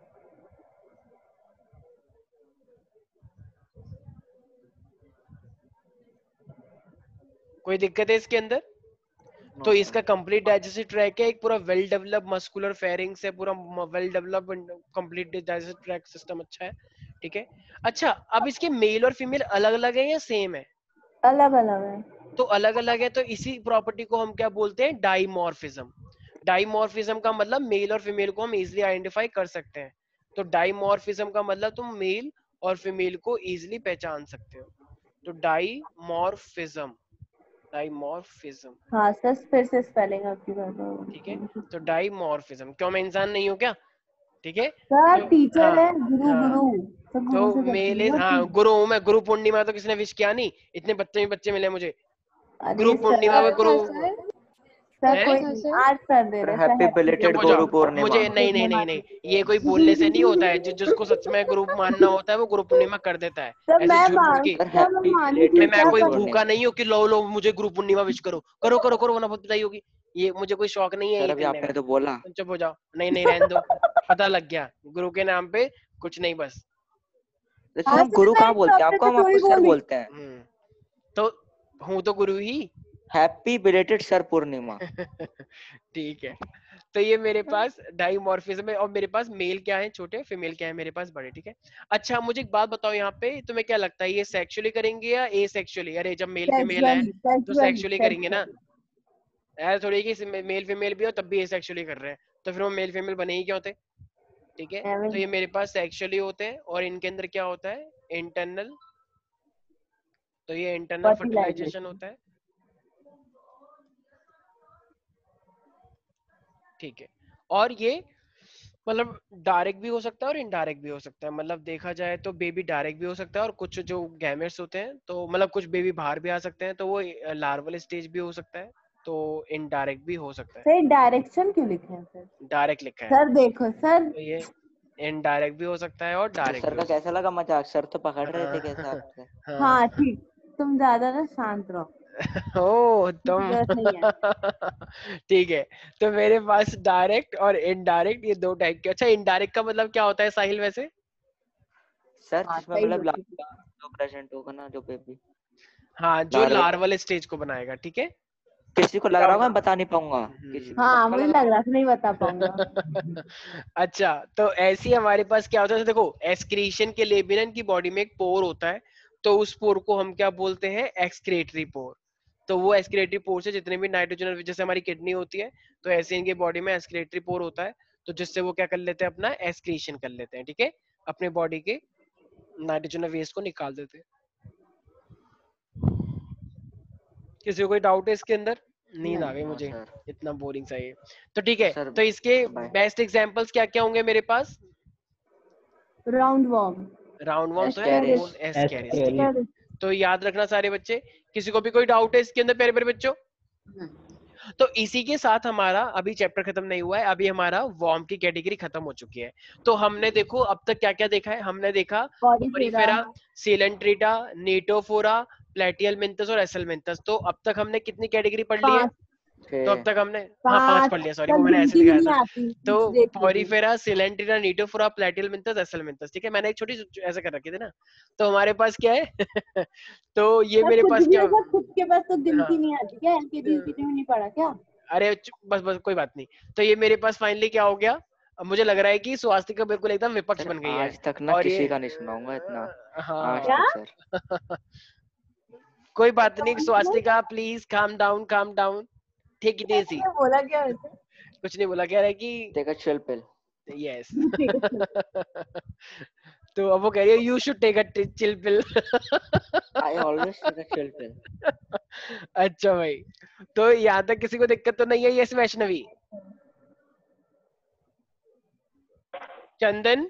S1: कोई दिक्कत है इसके अंदर?
S3: नो
S1: तो
S3: सर।
S1: इसका कंप्लीट डाइजेस्टिव ट्रैक है, एक पूरा वेल डेवलप मस्कुलर फेरिंग्स है, पूरा well develop complete digestive tract system अच्छा है, ठीक है। अच्छा अब इसके मेल और फीमेल अलग अलग है या सेम है?
S2: अलग अलग है।
S1: तो अलग अलग है, तो इसी प्रॉपर्टी को हम क्या बोलते हैं, डाइमॉर्फिज्म। डाइमॉर्फिज्म का मतलब मेल और फीमेल को हम इजिली आइडेंटिफाई कर सकते हैं, तो डाइमॉर्फिज्म का मतलब तुम मेल और फीमेल को इजिली पहचान सकते हो, तो डाइमॉर्फिज्म, डाइमॉर्फिज्म,
S2: हाँ सर फिर से स्पेलिंग आपकी कर दो।
S1: ठीक है। तो डाइमॉर्फिज्म, क्यों मैं इंसान नहीं हूँ क्या? ठीक है।
S2: सर
S1: तो
S2: टीचर
S1: हाँ
S2: है, गुरु
S1: हाँ,
S2: गुरु। सर
S1: तो
S2: गुरु से करती
S1: मेल इज,
S2: हूँ ना
S1: हाँ गुरु हूँ मैं, गुरु पूर्णिमा तो किसी ने विश किया नहीं, इतने बच्चे ही बच्चे मिले मुझे, गुरु
S2: अरे
S1: पूर्णिमा में
S4: कब
S1: गुरु
S4: था
S2: सर।
S4: सर?
S2: सर
S1: है।
S4: कब
S2: कोई
S4: था
S2: नहीं,
S4: सर?
S2: आज कर दे
S3: सर
S2: रहे सर
S3: हैप्पी
S2: हैप्पी
S3: बिलेटेड
S1: चुप हो
S3: गुरु
S1: जाओ,
S3: पूर्णिमा।
S1: मुझे नहीं नहीं नहीं नहीं, ये कोई बोलने से नहीं होता है, जिसको सच में ग्रुप मानना होता है वो ग्रुप पूर्णिमा कर देता है,
S2: सर
S1: ऐसे झूठ मूठ की।
S3: सर
S2: सर मैं
S3: हैप्पी
S2: मानी
S3: बिलेटेड
S2: थी
S1: मैं
S2: क्या
S1: कोई
S3: गुरु
S2: पर।
S1: भूखा
S3: पूर्णिमा।
S1: नहीं हूँ कि लो लो मुझे ग्रुप पूर्णिमा विश करो, करो करो करो वरना बहुत पिटाई होगी, ये मुझे कोई शौक नहीं है
S3: सर
S1: ये
S3: अभी
S1: करने
S3: आपने
S1: का।
S3: तो बोला।
S1: तुम चुप हो जाओ, नहीं नहीं रहने दो, पता लग गया गुरु के नाम पे कुछ नहीं बस।
S3: सर
S2: हाँ
S3: हम
S2: सर
S3: गुरु
S2: मैं
S3: कहाँ
S2: इस
S3: बोलते हैं,
S2: टॉपिक
S3: आपको
S2: पे
S3: हम
S2: थोड़ी
S3: आपको सर
S2: बोली।
S3: बोलते हैं।
S1: तो हूँ तो गुरु ही।
S3: Happy belated sir Purnima.
S1: ठीक है, तो ये मेरे पास डाइमॉर्फिज्म है, और मेरे पास मेल क्या है छोटे, फीमेल क्या है मेरे पास बड़े, ठीक है। अच्छा मुझे एक बात बताओ, यहाँ पे तुम्हें क्या लगता है, ये सेक्सुअली करेंगे या ए सेक्सुअली? अरे जब मेल फीमेल है
S2: सेक्सुअली
S1: तो
S2: सेक्सुअली
S1: सेक्सुअली करेंगे ना,
S2: सेक्सुअली।
S1: ऐसा थोड़ी कि मेल फीमेल भी हो तब भी ए सेक्सुअली कर रहे हैं, तो फिर वो मेल फीमेल बने ही क्यों होते, ठीक है। तो ये मेरे पास सेक्सुअली होते हैं, और इनके अंदर क्या होता है, इंटरनल, तो ये इंटरनल फर्टिलाइजेशन
S2: फर्टिलाइजेशन।
S1: होता है, ठीक है। और ये मतलब डायरेक्ट भी हो सकता है और इनडायरेक्ट भी हो सकता है, मतलब देखा जाए तो बेबी डायरेक्ट भी हो सकता है, और कुछ जो गैमेट्स होते हैं तो मतलब कुछ बेबी बाहर भी आ सकते हैं, तो वो लार्वल स्टेज भी हो सकता है, तो इनडायरेक्ट भी हो सकता है।
S2: सर डायरेक्शन क्यों लिखे हैं सर?
S1: डायरेक्ट लिखा है
S2: सर देखो सर,
S1: तो ये इनडायरेक्ट भी हो सकता है और
S3: तो
S1: डायरेक्ट
S3: सर
S1: भी
S3: का
S1: हो सकता
S3: कैसा लगा मजाक? सर तो पकड़ रहे थे कैसे
S1: है।
S3: आपसे?
S1: हाँ
S2: हाँ ठीक, तुम ज्यादा ना शांत रहो,
S1: ओ तुम
S2: जरूरत नहीं है।
S1: ठीक है। तो मेरे पास डायरेक्ट और इनडायरेक्ट ये दो टाइप के। अच्छा इनडायरेक्ट का मतलब क्या होता है साहिल वैसे?
S3: सर
S2: हाँ
S3: जिसमें
S2: सही
S3: मतलब
S2: बोली।
S3: जो प्रेजेंट होगा ना, जो बेबी
S1: हाँ जो
S3: लार्वा,
S1: लार्वल स्टेज को बनाएगा, ठीक है।
S3: किसी को लग
S1: क्या
S3: रहा होगा
S1: होगा?
S3: मैं बता नहीं पाऊंगा, किसी को
S2: हाँ
S3: पक्का
S2: मुझे
S3: लग रहा
S2: लग
S3: होगा।
S2: रहा था नहीं बता पाऊंगा।
S1: अच्छा तो ऐसे ही हमारे पास क्या होता है, देखो एक्सक्रीशन के लिए भी ना इनकी बॉडी में एक पोर होता है, तो उस पोर को हम क्या बोलते हैं? Excretory pore. तो वो एक्सक्रेटरी पोर से जितने भी नाइट्रोजन, जैसे हमारी किडनी होती है तो ऐसे इनके बॉडी में एक्सक्रेटरी पोर होता है, तो जिससे वो क्या कर लेते हैं? अपना एक्सक्रीशन कर लेते हैं, ठीक है, अपने बॉडी के नाइट्रोजन वेस्ट को निकाल देते हैं। किसी को कोई डाउट है इसके अंदर? नींद आ गई
S3: हाँ
S1: मुझे,
S3: सर।
S1: इतना बोरिंग सा ये। तो ठीक
S3: तो
S1: है,
S3: सर
S1: तो इसके
S3: बाय।
S1: बेस्ट एग्जांपल्स क्या क्या होंगे मेरे पास?
S2: राउंड वॉर्म,
S1: राउंड वॉर्म तो है,
S3: एस्केरिस।
S1: कौन? एस्केरिस, ठीक है।
S5: एस्केरिस।
S1: तो याद रखना सारे बच्चे। किसी को भी कोई डाउट है इसके अंदर प्यारे प्यारे बच्चों? तो इसी के साथ हमारा अभी चैप्टर खत्म नहीं हुआ है, अभी हमारा वॉर्म की कैटेगरी खत्म हो चुकी है। तो हमने देखो अब तक क्या क्या देखा है। हमने देखा
S2: पॉलीफेरा,
S1: पॉरीफेरा, सिलेंट्रिटा, नेटोफोरा, प्लेटियलमिंथस और एसलमिंथस। तो अब तक हमने कितनी कैटेगरी पढ़ ली है?
S2: 5
S1: तो अब तक हमने हाँ 5
S2: 5
S1: पढ़ लिया, सॉरी
S2: तक
S1: वो मैंने ऐसे
S2: गिनती भी
S1: दिखाया
S2: नहीं
S1: था।
S2: आती,
S1: तो
S2: देख लीजिए।
S1: पॉरीफेरा, सिलेंट्रिटा, नीटोफोरा, प्लेटियलमिंथस, एसलमिंथस, ठीक है, मैंने एक छोटी ऐसे कर रखी थी ना। तो हमारे पास क्या है? तो ये
S2: सर
S1: मेरे
S2: कुछ
S1: पास
S2: भी
S1: क्या?
S2: ऐसा खुद के पास तो गिनती
S1: हाँ
S2: नहीं आती क्या? एलकेजी यूकेजी में नहीं पढ़ा क्या?
S1: अरे बस बस कोई बात नहीं। तो ये मेरे पास फाइनली क्या हो गया? अब मुझे लग रहा है कि स्वास्थ्य बिल्कुल एकदम विपक्ष
S3: सर
S1: बन गई है।
S3: आज तक ना
S1: और ये
S3: किसी का नहीं सुनाऊंगा इतना, आज
S2: क्या?
S1: हाँ
S3: तक सर।
S1: कोई बात नहीं, स्वास्थ्य please calm down, calm down, take it easy.
S2: मैंने बोला क्या वैसे?
S1: कुछ नहीं बोला, कह रहा है कि
S3: take a chill pill.
S1: Yes.
S2: ठीक है चलो।
S1: तो अब वो कह रही है you should take a chill pill.
S3: I always take a chill pill.
S1: अच्छा भाई, तो यहाँ तक किसी को दिक्कत तो नहीं है? यस वैष्णवी, चंदन,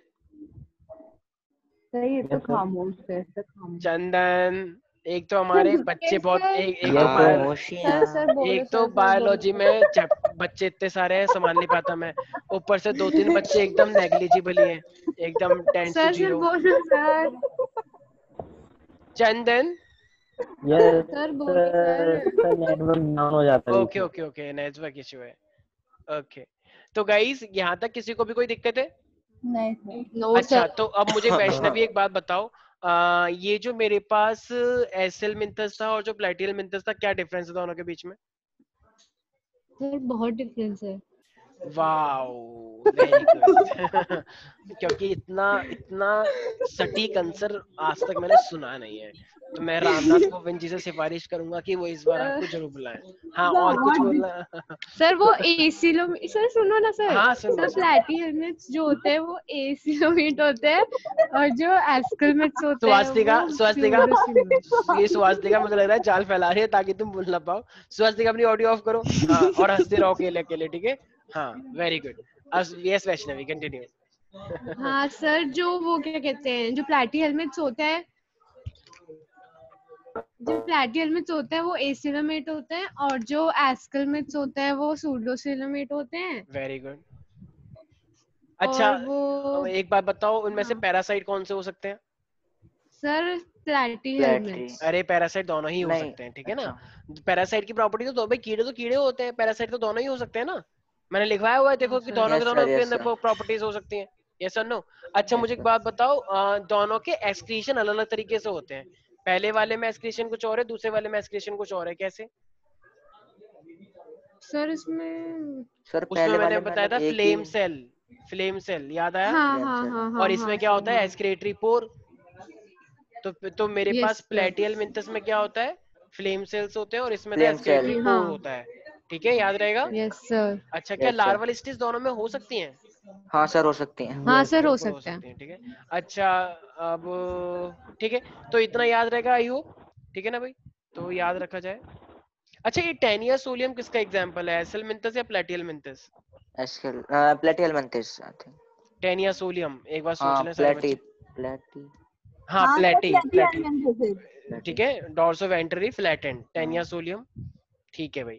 S2: सही है तो
S5: Yes, sir.
S2: खामोश है, सर खामोश।
S1: चंदन, एक तो हमारे बच्चे
S4: Yes,
S1: बहुत
S4: sir.
S1: एक
S5: Yes,
S1: तो
S5: sir.
S3: खामोशियां।
S4: सर बोलो
S1: एक तो
S4: सर
S1: बायोलॉजी
S4: बोलो।
S1: में बच्चे इतने सारे हैं संभाल नहीं पाता मैं, ऊपर से 2-3 बच्चे एकदम नेग्लिजिबल ही हैं, एकदम 10 to
S4: सर
S1: 0।
S4: बोलो सर।
S1: चंदन,
S5: Yes,
S4: सर बोलो
S5: sir.
S4: Sir.
S5: Sir network down हो जाता है बीच
S1: ओके
S5: में।
S1: ओके ओके, नेटवर्क इशू है। ओके, तो गाइस यहाँ तक किसी को भी कोई दिक्कत है?
S2: नहीं सर।
S4: नो
S1: अच्छा
S4: सर।
S1: तो अब मुझे वैष्णवी एक बात बताओ, ये जो मेरे पास एसएल मिंथस था और जो प्लेटियल मिंथस था, क्या डिफरेंस है दोनों के बीच में?
S4: सर बहुत डिफरेंस है।
S1: Wow very good. क्योंकि इतना इतना सटीक आंसर आज तक मैंने सुना नहीं है, तो मैं रामनाथ कोविंद जी से सिफारिश करूंगा कि वो इस बार आपको जरूर बुलाएं। हाँ और कुछ बोलना?
S4: सर वो एसिलोमीट, सर सुनो ना सर।
S1: हाँ सुन
S4: सर प्लेटी हेलमेट्स जो होते हैं वो एसिलोमीट होते हैं, और जो एस्कलमेट्स होते हैं
S1: स्वास्तिका,
S4: वो
S1: स्वास्तिका,
S4: स्यूडोसिलोमेट्स।
S1: ये स्वास्तिका मुझे लग रहा है जाल फैला रही है ताकि तुम बोल ना पाओ। स्वास्तिका अपनी ऑडियो ऑफ करो, हाँ, और हंसते रहो अकेले अकेले, ठीक है। हाँ वेरी गुड। अब यस वैष्णवी कंटिन्यू।
S4: हाँ सर, जो वो क्या कहते हैं, जो प्लेटी हेलमेट्स होते हैं, जो प्लेटी हेलमेट्स होते हैं वो एसिलोमेट होते हैं, और जो एस्कलमेट्स होते हैं वो सूडोसिलोमेट होते हैं।
S1: Very good. अच्छा
S4: और वो
S1: एक बात बताओ, उनमें से
S4: हाँ
S1: पैरासाइट कौन से हो सकते हैं?
S4: सर प्लेटी
S3: प्लेटरी।
S4: हेलमेट्स।
S1: अरे पैरासाइट दोनों ही हो
S3: नहीं।
S1: सकते हैं, ठीक है ना।
S3: अच्छा।
S1: पैरासाइट की प्रॉपर्टी तो दो भाई, कीड़े तो कीड़े होते हैं, पैरासाइट तो दोनों ही हो सकते हैं ना। मैंने लिखवाया हुआ है देखो कि दोनों के
S3: यस
S1: दोनों
S3: सर,
S1: के
S3: यस
S1: अंदर
S3: सर,
S1: प्रॉपर्टीज हो सकती हैं। यस और नो? अच्छा
S3: यस
S1: मुझे एक
S3: सर।
S1: बात बताओ, दोनों के एक्सक्रीशन अलग अलग तरीके से होते हैं। पहले वाले में एक्सक्रीशन कुछ और है, दूसरे वाले में एक्सक्रीशन कुछ और है, कैसे?
S4: सर इसमें
S3: सर
S1: उसमें
S3: पहले
S1: मैंने
S3: वाले में
S1: बताया
S3: मतलब
S1: था
S3: एक ही
S1: फ्लेम सेल याद आया?
S4: हाँ
S3: फ्लेम
S4: हाँ
S3: सेल।
S4: हाँ हाँ
S1: और इसमें
S4: हाँ
S1: क्या होता
S4: सर
S1: है?
S4: हाँ।
S1: Excretory pore. तो मेरे
S4: यस
S1: पास
S4: सर।
S1: प्लेटियल मिंथस में क्या होता है? फ्लेम सेल्स होते हैं, और इसमें तो
S3: फ्लेम
S1: एक्सक्रेटरी
S3: सेल।
S1: पोर
S4: हाँ।
S1: होता है, ठीक है, याद रहेगा।
S4: Yes sir.
S1: अच्छा क्या
S3: यस सर।
S1: लार्वल स्टेज दोनों में हो सकती हैं?
S3: हाँ सर हो सकती हैं।
S4: हाँ
S5: Yes.
S4: सर हो
S1: बिल्कुल हो
S4: सकता है।
S1: सकती हैं, ठीक है। अच्छा अब ठीक है, तो इतना याद रहेगा आई होप, ठीक है ना भाई, तो याद रखा जाए। अच्छा ये टेनिया सोलियम किसका एग्जांपल है, एसल मिंथस या प्लेटियल मिंथस?
S3: एस्केल Platyhelminthes I think.
S1: Taenia solium, एक बार सोच
S3: हाँ
S1: लें सारे
S3: प्लेटी
S1: बच्चे।
S3: प्लेटी
S1: हाँ
S2: हाँ सर
S1: प्लेटी
S2: प्लेटी
S1: प्लेटी,
S2: एलियन जैसे।
S3: प्लेटी।
S1: ठीक है, dorsoventrally flattened, Taenia solium, ठीक है भाई।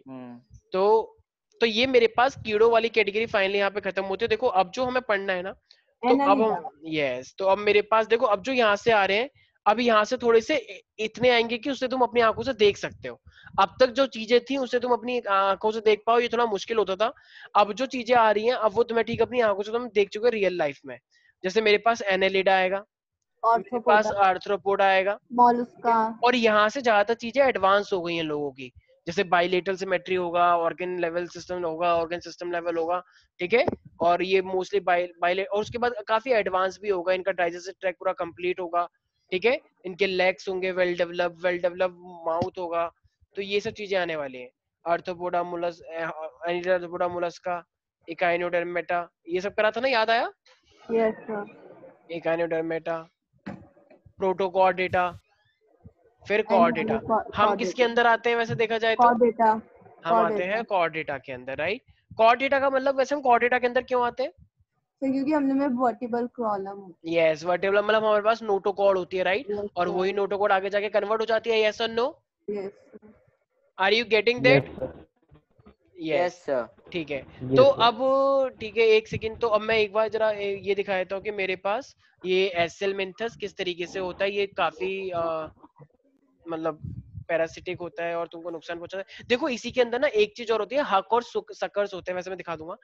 S1: तो ये मेरे पास कीड़ों वाली कैटेगरी फाइनली यहाँ पे खत्म होती है। देखो अब जो हमें पढ़ना है ना, तो अब
S2: एनालिडा।
S1: हम यस, तो अब मेरे पास देखो अब जो यहाँ से आ रहे हैं, अब यहाँ से थोड़े से इतने आएंगे कि उससे तुम अपनी आंखों से देख सकते हो। अब तक जो चीजें थी उससे तुम अपनी आंखों से देख पाओ, ये थोड़ा मुश्किल होता था। अब जो चीजें आ रही हैं अब वो तुम्हें ठीक अपनी आंखों से तुम देख चुके रियल लाइफ में। जैसे मेरे पास एनालिडा आएगा, मेरे पास
S2: ऑर्थ्रोपोडा,
S1: आर्थ्रोपोडा आएगा,
S2: मॉलस्का।
S1: और यहाँ से ज्यादातर चीजें एडवांस हो गई हैं लोगों की। जैसे बाइलेटरल सिमेट्री होगा, ऑर्गन लेवल सिस्टम होगा, ऑर्गन सिस्टम लेवल होगा, ठीक है। और ये मोस्टली बाइले, और उसके बाद काफी एडवांस भी होगा, इनका डाइजेस्टिव ट्रैक पूरा कंप्लीट होगा, ठीक है। इनके लेग्स होंगे वेल डेवलप माउथ होगा। तो ये सब चीजें आने वाली हैं। आर्थ्रोपोडा मुलस, आर्थ्रोपोडा मुलस्का, इकाइनोडर्मेटा, ये सब करा था ना, याद आया?
S2: Yes sir.
S1: इकाइनोडर्मेटा, प्रोटोकॉर्डेटा, फिर कॉर्डेटा। हम किसके अंदर आते हैं वैसे देखा जाए तो?
S2: कॉर्डेटा।
S1: हम आते हैं कॉर्डेटा के अंदर, राइट। कॉर्डेटा का मतलब, वैसे हम कॉर्डेटा के अंदर क्यों आते हैं?
S2: क्योंकि हमने में वर्टिबल कॉलम होती
S1: यस, वर्टिब्रल मतलब हमारे पास नोटोकॉर्ड होती है, राइट।
S2: है।
S1: और वही नोटोकॉर्ड आगे जाके कन्वर्ट हो जाती है, यस और no?
S2: Yes.
S1: Are you getting
S5: yes
S1: that?
S5: Sir.
S1: Yes,
S3: sir.
S1: ठीक है।
S5: जी
S1: तो
S5: सर।
S1: अब ठीक है, एक सेकंड, तो अब मैं एक बार जरा ये दिखा देता हूँ कि मेरे पास ये एसेलमिंथस किस तरीके से होता है। ये काफी मतलब पैरासिटिक होता है और तुमको नुकसान पहुंचाता है। देखो इसी के अंदर ना एक चीज और होती है, हक और सकर्स होते हैं, वैसे मैं दिखा दूंगा।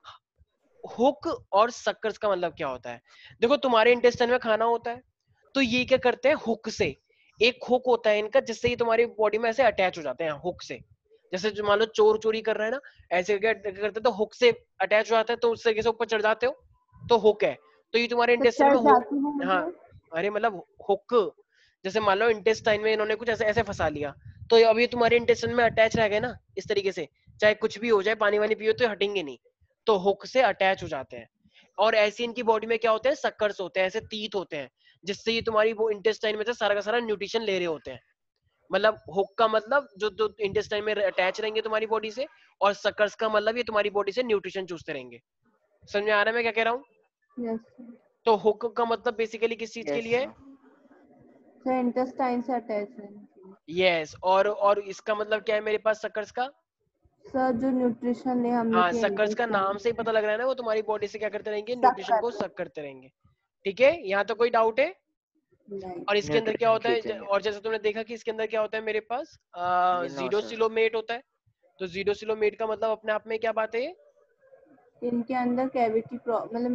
S1: हुक और सकर्स का मतलब क्या होता है? देखो तुम्हारे इंटेस्टाइन में खाना होता है, तो ये क्या करते हैं, हुक से, एक हुक होता है इनका, जिससे ये तुम्हारी बॉडी में ऐसे अटैच हो जाते हैं हुक से। जैसे जो मान लो चोर चोरी कर रहा है ना, ऐसे क्या करते तो हुक से अटैच हो जाता है, तो उस तरीके से ऊपर चढ़ जाते हो, तो हुक है। तो ये तुम्हारे
S2: तो
S1: इंटेस्टाइन
S2: चढ़
S1: में
S2: जाती हूँ
S1: हाँ,
S2: मतलब।
S1: अरे मतलब हुक, जैसे मान लो इंटेस्टाइन में इन्होंने कुछ ऐसे ऐसे फंसा लिया, तो अब ये तुम्हारे इंटेस्टाइन में अटैच रह गए ना इस तरीके से, चाहे कुछ भी हो जाए, पानी वानी पियो तो हटेंगे नहीं, तो हुक से अटैच हो जाते हैं। और ऐसे इनकी बॉडी में क्या होते हैं, सक्कर्स होते हैं, ऐसे तीत होते हैं, जिससे ये तुम्हारी वो इंटेस्टाइन में से सारा का सारा न्यूट्रिशन ले रहे होते हैं। मतलब हुक का मतलब जो जो इंटेस्टाइन में अटैच रहेंगे तुम्हारी बॉडी से, और सकर्स का मतलब ये तुम्हारी बॉडी से न्यूट्रिशन चूसते रहेंगे। समझ में आ रहा है मैं क्या कह रहा हूँ?
S2: यस
S1: तो हुक का मतलब बेसिकली किस चीज के लिए है?
S2: सर, इंटेस्टाइन से अटैच है।
S1: यस, और इसका मतलब क्या है मेरे पास सकर्स का?
S2: सर जो न्यूट्रिशन ले हम
S1: हाँ,
S2: लोग के
S1: सकर्स का नाम से ही पता लग रहा है ना, वो तुम्हारी बॉडी से क्या करते रहेंगे, न्यूट्रिशन को सक करते रहेंगे। ठीक है, यहाँ तो कोई डाउट है?
S2: नहीं।
S1: और इसके अंदर क्या होता है,
S3: खींचेंगे।
S1: और जैसे तुमने देखा कि इसके अंदर क्या होता है मेरे पास,
S3: ये नो
S1: जीरो
S3: सर।
S1: सिलोमेट होता है। तो जीरो सिलोमेट का मतलब अपने आप में क्या बात है ये?
S2: इनके अंदर कैविटी मतलब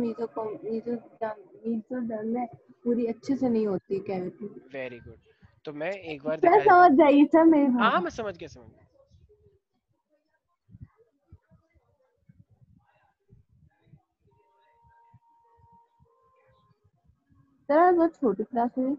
S2: मीजोडर्म में पूरी अच्छे से नहीं होती कैविटी।
S1: Very good. तो मैं एक बार
S2: सर
S1: दिखा देता
S2: समझ
S1: हूँ।
S2: जाइए सर मेरी
S1: हाँ
S2: बात।
S1: मैं समझ गया, समझ गया।
S2: सर बहुत छोटी क्लास हुई।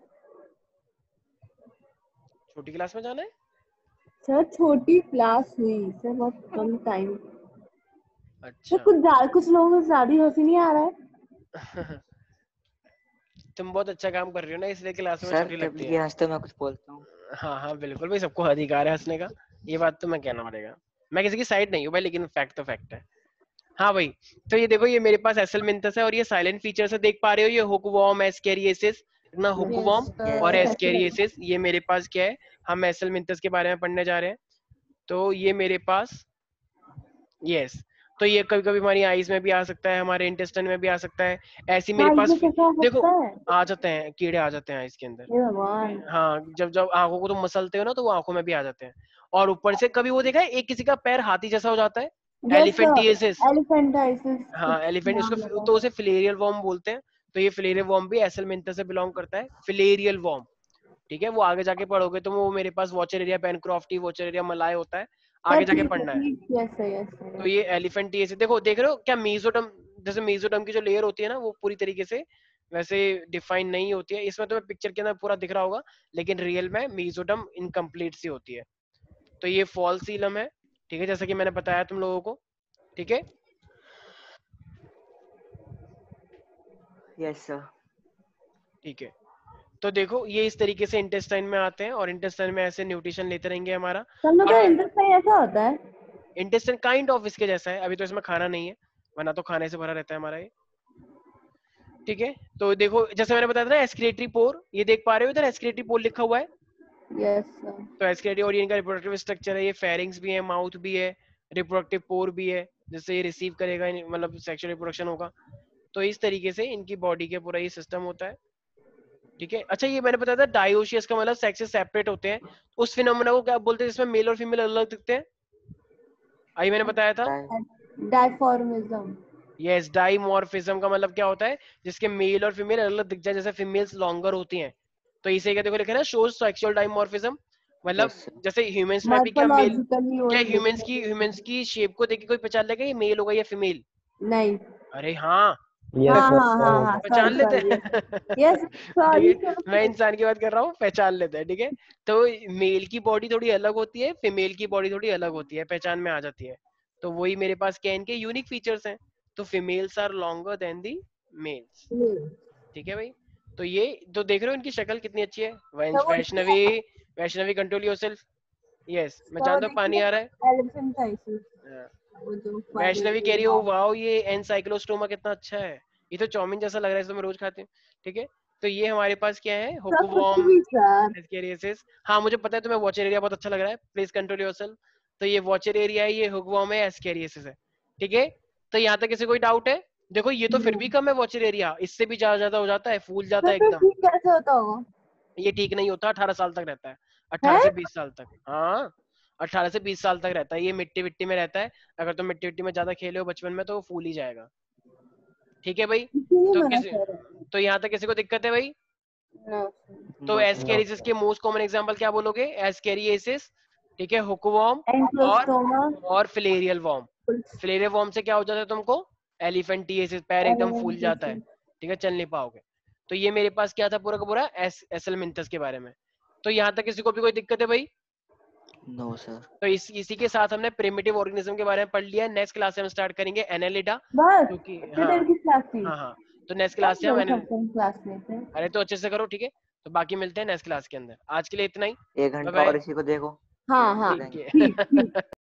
S1: छोटी क्लास में जाना है?
S2: सर छोटी क्लास हुई सर, बहुत कम टाइम।
S1: अच्छा।
S2: सर कुछ लोगों को ज्यादा हंसी नहीं आ रहा है।
S1: तुम बहुत अच्छा काम कर रही हो ना, इसलिए क्लास में
S3: सर
S1: छोटी
S3: जब
S1: लगती
S3: ये
S1: है।
S3: हंसते मैं कुछ बोलता हूँ।
S1: हाँ हाँ बिल्कुल भाई, सबको अधिकार है हंसने का, ये बात तो मैं कहना पड़ेगा। मैं किसी की साइड नहीं हूँ भाई, लेकिन फैक्ट तो फैक्ट है। हाँ भाई, तो ये देखो, ये मेरे पास एसेलमिंथस है, और ये साइलेंट फीचर से देख पा रहे हो, ये हुकवॉर्म, एस्केरिएसिस ना, हुकवॉर्म और एस्केरिएसिस, ये मेरे पास क्या है, हम एसेलमिंथस के बारे में पढ़ने जा रहे हैं। तो ये मेरे पास यस, तो ये कभी कभी हमारी आईज में भी आ सकता है, हमारे इंटेस्टाइन में भी आ सकता है। ऐसी मेरे पास
S2: कैसा हो
S1: देखो
S2: सकता है?
S1: आ जाते हैं, कीड़े आ जाते हैं आईज के अंदर।
S2: हे भगवान।
S1: हाँ, जब जब आंखों को तुम मसलते हो ना, तो वो आंखों में भी आ जाते हैं। और ऊपर से कभी वो देखा है, एक किसी का पैर हाथी जैसा हो जाता है,
S2: यस सर,
S1: एलिफेंटिएसिस।
S2: एलिफेंटाइसिस
S1: हाँ एलिफेंट,
S2: नाम
S1: उसको
S2: लगा।
S1: तो उसे फिलेरियल वॉर्म बोलते हैं। तो ये फिलेरियल वॉर्म भी एसेलमिंथस से बिलोंग करता है, फिलेरियल वॉर्म। ठीक है, वो आगे जाके पढ़ोगे तो वो मेरे पास वॉचरेरिया पेनक्रॉफ्टी, वॉचरेरिया मलाय होता है,
S2: सर
S1: आगे जाके
S2: ठीक है,
S1: पढ़ना है।
S2: ठीक, यस सर, यस
S1: तो
S2: सर।
S1: ये एलिफेंटिएसिस देखो, देख रहे हो क्या मीजोडर्म, जैसे मीजोडर्म की जो लेयर होती है ना, वो पूरी तरीके से वैसे डिफाइन नहीं होती है। इसमें तुम्हें पिक्चर के अंदर पूरा दिख रहा होगा, लेकिन रियल में मीजोडर्म इनकम्प्लीट सी होती है। तो ये फॉल्स सीलम है, ठीक है, जैसा कि मैंने बताया तुम लोगों को। ठीक है,
S3: यस सर।
S1: ठीक है। तो देखो ये इस तरीके से इंटेस्टाइन में आते हैं, और इंटेस्टाइन में ऐसे न्यूट्रिशन लेते रहेंगे हमारा।
S2: सब लोग का
S1: और
S2: इंटेस्टाइन ऐसा होता है?
S1: इंटेस्टाइन काइंड ऑफ इसके जैसा है, अभी तो इसमें खाना नहीं है, वरना तो खाने से भरा रहता है हमारा ये। ठीक है, तो देखो जैसे मैंने बताया था ना, एस्क्रेटरी पोर, ये देख पा रहे हो इधर एस्क्रेटरी पोर लिखा हुआ है।
S2: Yes sir.
S1: तो एस्केलेटरी और ये इनका रिप्रोडक्टिव स्ट्रक्चर है, ये फेरिंग्स भी है, माउथ भी है, रिप्रोडक्टिव पोर भी है, जिससे ये रिसीव करेगा, मतलब सेक्सुअल रिप्रोडक्शन होगा। तो इस तरीके से इनकी बॉडी के पूरा ये सिस्टम होता है, ठीक है। अच्छा, ये मैंने बताया था डायोशियस का मतलब सेक्सेस सेपरेट होते हैं, उस फिनोमेना को क्या बोलते हैं जिसमें मेल और फीमेल अलग दिखते हैं? आई मैंने बताया था,
S2: डायफॉर्मिज्म।
S1: यस। डाइमॉर्फिज्म का मतलब क्या होता है? जिसके मेल और फीमेल अलग दिख जाए, जैसे फीमेल्स लॉन्गर होती हैं, तो इसे क्या देखो लिखा है ना, शोज सेक्सुअल डाइमॉर्फिज्म। मतलब
S3: यस सर।
S1: जैसे ह्यूमंस में भी क्या मेल,
S2: मॉर्फोलॉजिकली
S1: क्या
S2: वही
S1: ह्यूमंस की शेप को देख के कोई पहचान लेगा ये मेल होगा या फीमेल?
S2: नहीं।
S1: अरे हाँ,
S5: यस
S2: हाँ
S5: सर
S2: हाँ हाँ हाँ,
S1: पहचान
S2: सॉरी
S1: लेते
S2: सॉरी,
S1: हैं।
S2: यस
S1: ठीक
S2: सॉरी
S1: है, मैं इंसान की बात कर रहा हूँ, पहचान लेते हैं, ठीक है। तो मेल की बॉडी थोड़ी अलग होती है, फीमेल की बॉडी थोड़ी अलग होती है, पहचान में आ जाती है। तो वही मेरे पास क्या इनके यूनिक फीचर्स हैं। तो females are longer than the males, ठीक है भाई। तो ये तो देख रहे हो इनकी शक्ल कितनी अच्छी है। Vaishnavi, Vaishnavi control yourself. Yes, मैं जानता हूँ पानी आ रहा है।
S2: एलिफेंटाइसिस,
S1: हाँ।
S2: वो जो
S1: वैष्णवी कह रही हो वाओ ये एनसाइक्लोस्टोमा कितना अच्छा है, ये तो चाउमीन जैसा लग रहा है, इसको मैं रोज खाती हूँ, ठीक है। तो ये हमारे पास क्या है, हुकवॉर्म
S2: सर।
S1: एस्केरियसिस। हाँ मुझे पता है तुम्हें वॉचर एरिया बहुत अच्छा लग रहा है, प्लीज कंट्रोल योरसेल्फ। तो ये वॉचर एरिया है, ये हुकवॉर्म है, एस्केरियसिस है, ठीक है। तो यहाँ तक किसी कोई डाउट है? देखो ये तो फिर भी कम है वॉचर एरिया, इससे भी ज्यादा ज्यादा हो जाता है, फूल जाता है
S2: तो
S1: एकदम।
S2: ठीक कैसे होता होगा?
S1: ये ठीक नहीं होता, 18 साल तक रहता है, 18
S2: है?
S1: से 20 साल तक। हाँ 18 से 20 साल तक रहता है, ये मिट्टी विट्टी में रहता है। अगर तुम मिट्टी विट्टी में ज्यादा खेले हो बचपन में तो वो फूल ही जाएगा, ठीक है भाई।
S2: इसीलिए
S1: तो
S2: मैंने
S1: किसी,
S2: कह
S1: तो यहाँ तक किसी को दिक्कत है भाई?
S2: नो
S1: तो
S3: नो सर।
S1: एस्केरियसिस के मोस्ट कॉमन एग्जांपल क्या बोलोगे? एस्केरियसिस, ठीक है, हुकवॉर्म
S2: एंक्लोस्टोमा।
S1: और फिलेरियल वॉर्म। फिलेरियल वॉर्म से क्या हो जाता है तुमको? एलिफेंटिएसिस, पैर एकदम फूल जाता है, ठीक है, चल नहीं पाओगे। तो ये मेरे पास क्या था पूरा का पूरा एसएलमिंथस के बारे में। तो यहाँ तक किसी को भी कोई दिक्कत है भाई?
S3: No sir.
S1: तो इसी के साथ हमने प्रिमिटिव ऑर्गेनिज्म के बारे में पढ़ लिया। नेक्स्ट क्लास से हम स्टार्ट करेंगे एनालिडा,
S2: बस
S1: क्योंकि
S2: इतनी
S1: हाँ
S2: देर की क्लास थी?
S1: हाँ हाँ, तो नेक्स्ट
S2: कब
S1: क्लास से हम
S2: देर सकते हैं क्लास में से?
S1: अरे तो अच्छे से करो, ठीक है। तो बाकी मिलते हैं नेक्स्ट क्लास के अंदर, आज के लिए इतना ही,
S3: 1
S1: बाय
S3: घंटा और
S1: बाय,
S3: इसी को देखो,
S2: हाँ हाँ,
S3: मिल
S1: ठीक
S3: जाएंगे।
S2: ठीक ठीक।
S1: है।